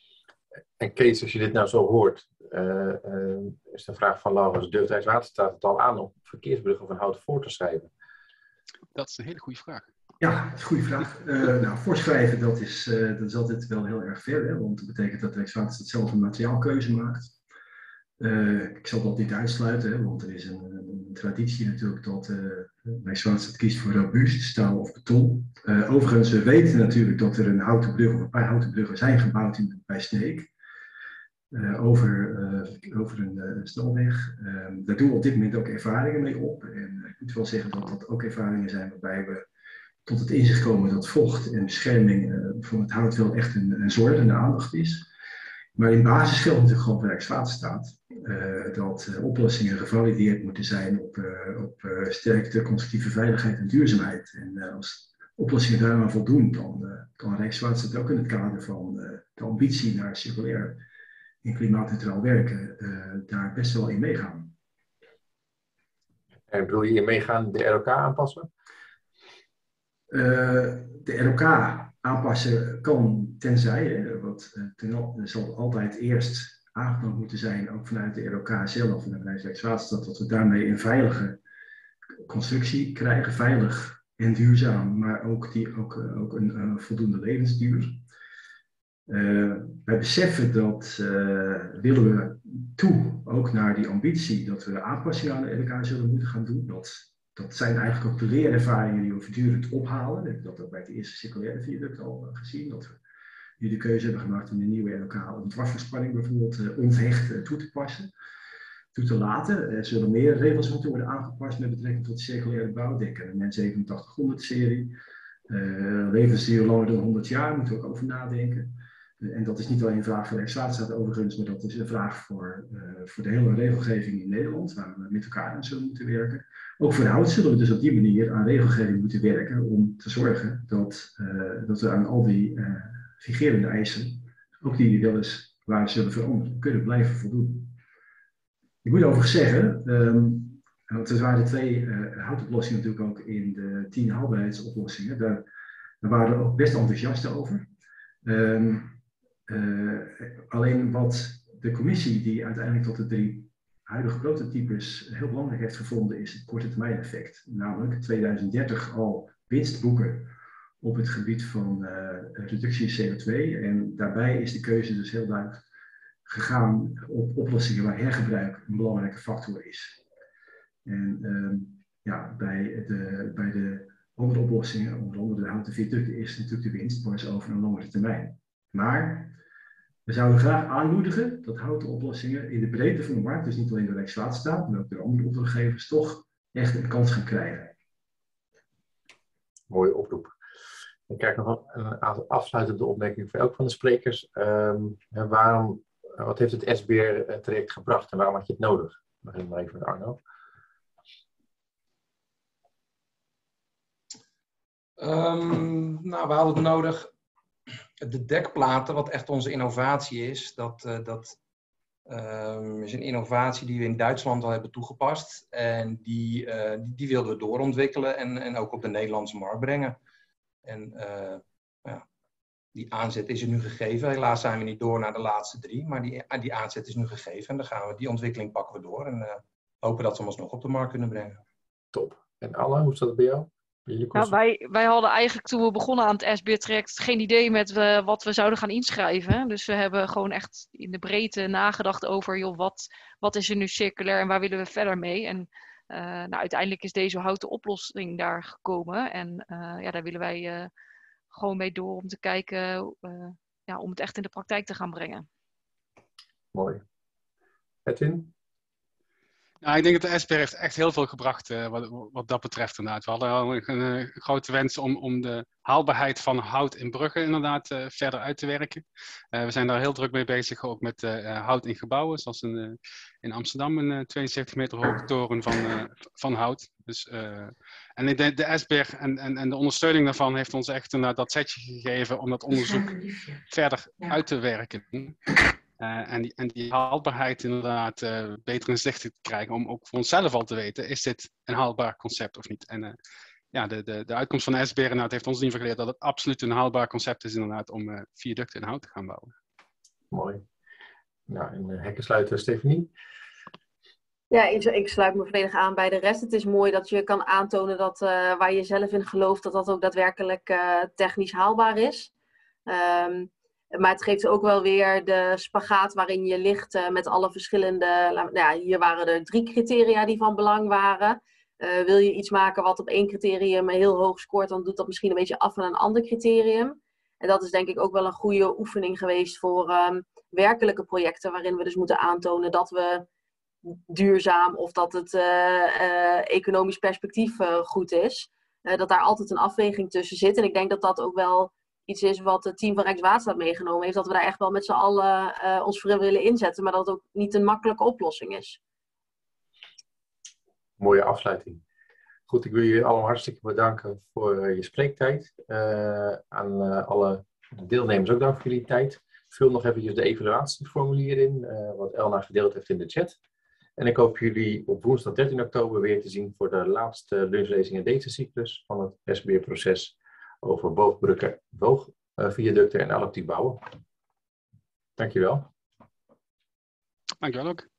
En Kees, als je dit nou zo hoort, uh, uh, is de vraag van Laurens, durft Rijkswaterstaat het al aan om verkeersbruggen van hout voor te schrijven? Dat is een hele goede vraag. Ja, dat is een goede vraag. Uh, nou, voorschrijven, dat is, uh, dat is altijd wel heel erg ver, hè, want dat betekent dat Rijkswaterstaat zelf een materiaalkeuze maakt. Uh, ik zal dat niet uitsluiten, hè, want er is een, een traditie natuurlijk dat uh, Rijkswaterstaat kiest voor robuust, staal of beton. Uh, overigens, we weten natuurlijk dat er een houten brug of een paar houten bruggen zijn gebouwd in, bij Sneek. Uh, over, uh, over een uh, snelweg. Uh, daar doen we op dit moment ook ervaringen mee op. En ik moet wel zeggen dat dat ook ervaringen zijn waarbij we tot het inzicht komen dat vocht en bescherming uh, van het hout wel echt een, een zorg en een aandacht is. Maar in basis geldt natuurlijk gewoon voor Rijkswaterstaat uh, dat uh, oplossingen gevalideerd moeten zijn op, uh, op uh, sterkte, constructieve veiligheid en duurzaamheid. En uh, als oplossingen daaraan voldoen, dan uh, kan Rijkswaterstaat ook in het kader van uh, de ambitie naar circulair en klimaatneutraal werken uh, daar best wel in meegaan. En bedoel je in meegaan de R O K aanpassen? Uh, de R O K aanpassen kan tenzij, hè, wat, uh, ten, er zal altijd eerst aangenomen moeten zijn, ook vanuit de R O K zelf, vanuit Rijkswaterstaat, dat we daarmee een veilige constructie krijgen, veilig en duurzaam, maar ook, die, ook, uh, ook een uh, voldoende levensduur. Uh, wij beseffen dat, uh, willen we toe, ook naar die ambitie, dat we aanpassingen aan de R O K zullen moeten gaan doen. Dat, dat zijn eigenlijk ook de leerervaringen die we voortdurend ophalen. We hebben dat ook bij het eerste circulaire viaduct al uh, gezien, dat we nu de keuze hebben gemaakt om de nieuwe R O K om dwarsverspanning bijvoorbeeld uh, onthecht uh, toe te passen, toe te laten. Er zullen meer regels moeten worden aangepast met betrekking tot de circulaire bouw. Denk aan de N zevenentachtighonderd serie. Uh, levensduur langer dan honderd jaar, moeten we ook over nadenken. En dat is niet alleen een vraag voor Rijkswaterstaat overigens, maar dat is een vraag voor, uh, voor de hele regelgeving in Nederland, waar we met elkaar aan zullen moeten werken. Ook voor de hout zullen we dus op die manier aan regelgeving moeten werken om te zorgen dat, uh, dat we aan al die uh, vigerende eisen, ook die wel eens waar zullen veranderen, kunnen blijven voldoen. Ik moet overigens zeggen, um, want er waren twee uh, houtoplossingen natuurlijk ook in de tien haalbaarheidsoplossingen, daar, daar waren we ook best enthousiast over. Um, Uh, alleen wat de commissie die uiteindelijk tot de drie huidige prototypes heel belangrijk heeft gevonden is het korte termijn effect. Namelijk tweeduizend dertig al winst boeken op het gebied van uh, reductie C O twee. En daarbij is de keuze dus heel duidelijk gegaan op oplossingen waar hergebruik een belangrijke factor is. En uh, ja, bij de, bij de andere oplossingen, onder andere de houten viaducten, is natuurlijk de winst pas over een langere termijn. Maar we zouden graag aanmoedigen dat houten oplossingen in de breedte van de markt, dus niet alleen door Rijkswaterstaat, maar ook door andere opdrachtgevers, toch echt een kans gaan krijgen. Mooie oproep. Ik krijg nog een aantal afsluitende opmerkingen voor elk van de sprekers. Um, waarom, wat heeft het S B R-traject gebracht en waarom had je het nodig? Ik begin maar even met Arno. Um, nou, we hadden het nodig. De dekplaten, wat echt onze innovatie is, dat, uh, dat um, is een innovatie die we in Duitsland al hebben toegepast. En die, uh, die, die wilden we doorontwikkelen en, en ook op de Nederlandse markt brengen. En uh, ja, die aanzet is er nu gegeven. Helaas zijn we niet door naar de laatste drie, maar die, die aanzet is nu gegeven. En dan gaan we, die ontwikkeling pakken we door en uh, hopen dat we hem alsnog op de markt kunnen brengen. Top. En Anna, hoe staat het bij jou? Nou, wij, wij hadden eigenlijk toen we begonnen aan het S B R-traject geen idee met uh, wat we zouden gaan inschrijven. Dus we hebben gewoon echt in de breedte nagedacht over, joh, wat, wat is er nu circulair en waar willen we verder mee? En uh, nou, uiteindelijk is deze houten oplossing daar gekomen. En uh, ja, daar willen wij uh, gewoon mee door om te kijken, uh, ja, om het echt in de praktijk te gaan brengen. Mooi. Edwin? Nou, ik denk dat de S B R heeft echt heel veel gebracht uh, wat, wat dat betreft inderdaad. We hadden al een, een grote wens om, om de haalbaarheid van hout in bruggen inderdaad uh, verder uit te werken. Uh, we zijn daar heel druk mee bezig, ook met uh, hout in gebouwen, zoals in, uh, in Amsterdam een uh, tweeënzeventig meter hoge toren van, uh, van hout. Dus, uh, en de, de S B R en, en, en de ondersteuning daarvan heeft ons echt uh, dat setje gegeven om dat onderzoek verder uit te werken. Uh, en, die, en die haalbaarheid inderdaad uh, beter in zicht te krijgen om ook voor onszelf al te weten, is dit een haalbaar concept of niet? En uh, ja, de, de, de uitkomst van de S B R inderdaad heeft ons in ieder geval geleerd dat het absoluut een haalbaar concept is inderdaad om uh, viaducten in hout te gaan bouwen. Mooi. Nou, en uh, hekken sluiten, Stefanie. Ja, ik, ik sluit me volledig aan bij de rest. Het is mooi dat je kan aantonen dat uh, waar je zelf in gelooft, dat dat ook daadwerkelijk uh, technisch haalbaar is. Um, maar het geeft ook wel weer de spagaat waarin je ligt uh, met alle verschillende... Nou ja, hier waren er drie criteria die van belang waren. Uh, wil je iets maken wat op één criterium heel hoog scoort, dan doet dat misschien een beetje af van een ander criterium. En dat is denk ik ook wel een goede oefening geweest voor um, werkelijke projecten, waarin we dus moeten aantonen dat we duurzaam of dat het uh, uh, economisch perspectief uh, goed is. Uh, dat daar altijd een afweging tussen zit. En ik denk dat dat ook wel iets is wat het team van Rijkswaterstaat meegenomen heeft. Dat we daar echt wel met z'n allen uh, ons voor willen inzetten. Maar dat het ook niet een makkelijke oplossing is. Mooie afsluiting. Goed, ik wil jullie allemaal hartstikke bedanken voor uh, je spreektijd. Uh, aan uh, alle deelnemers ook dank voor jullie tijd. Vul nog eventjes de evaluatieformulier in, uh, wat Elna gedeeld heeft in de chat. En ik hoop jullie op woensdag dertien oktober weer te zien voor de laatste lunchlezing in deze cyclus van het S B R-proces over boogbruggen, boogviaducten en adaptief bouwen. Dankjewel. Dankjewel ook.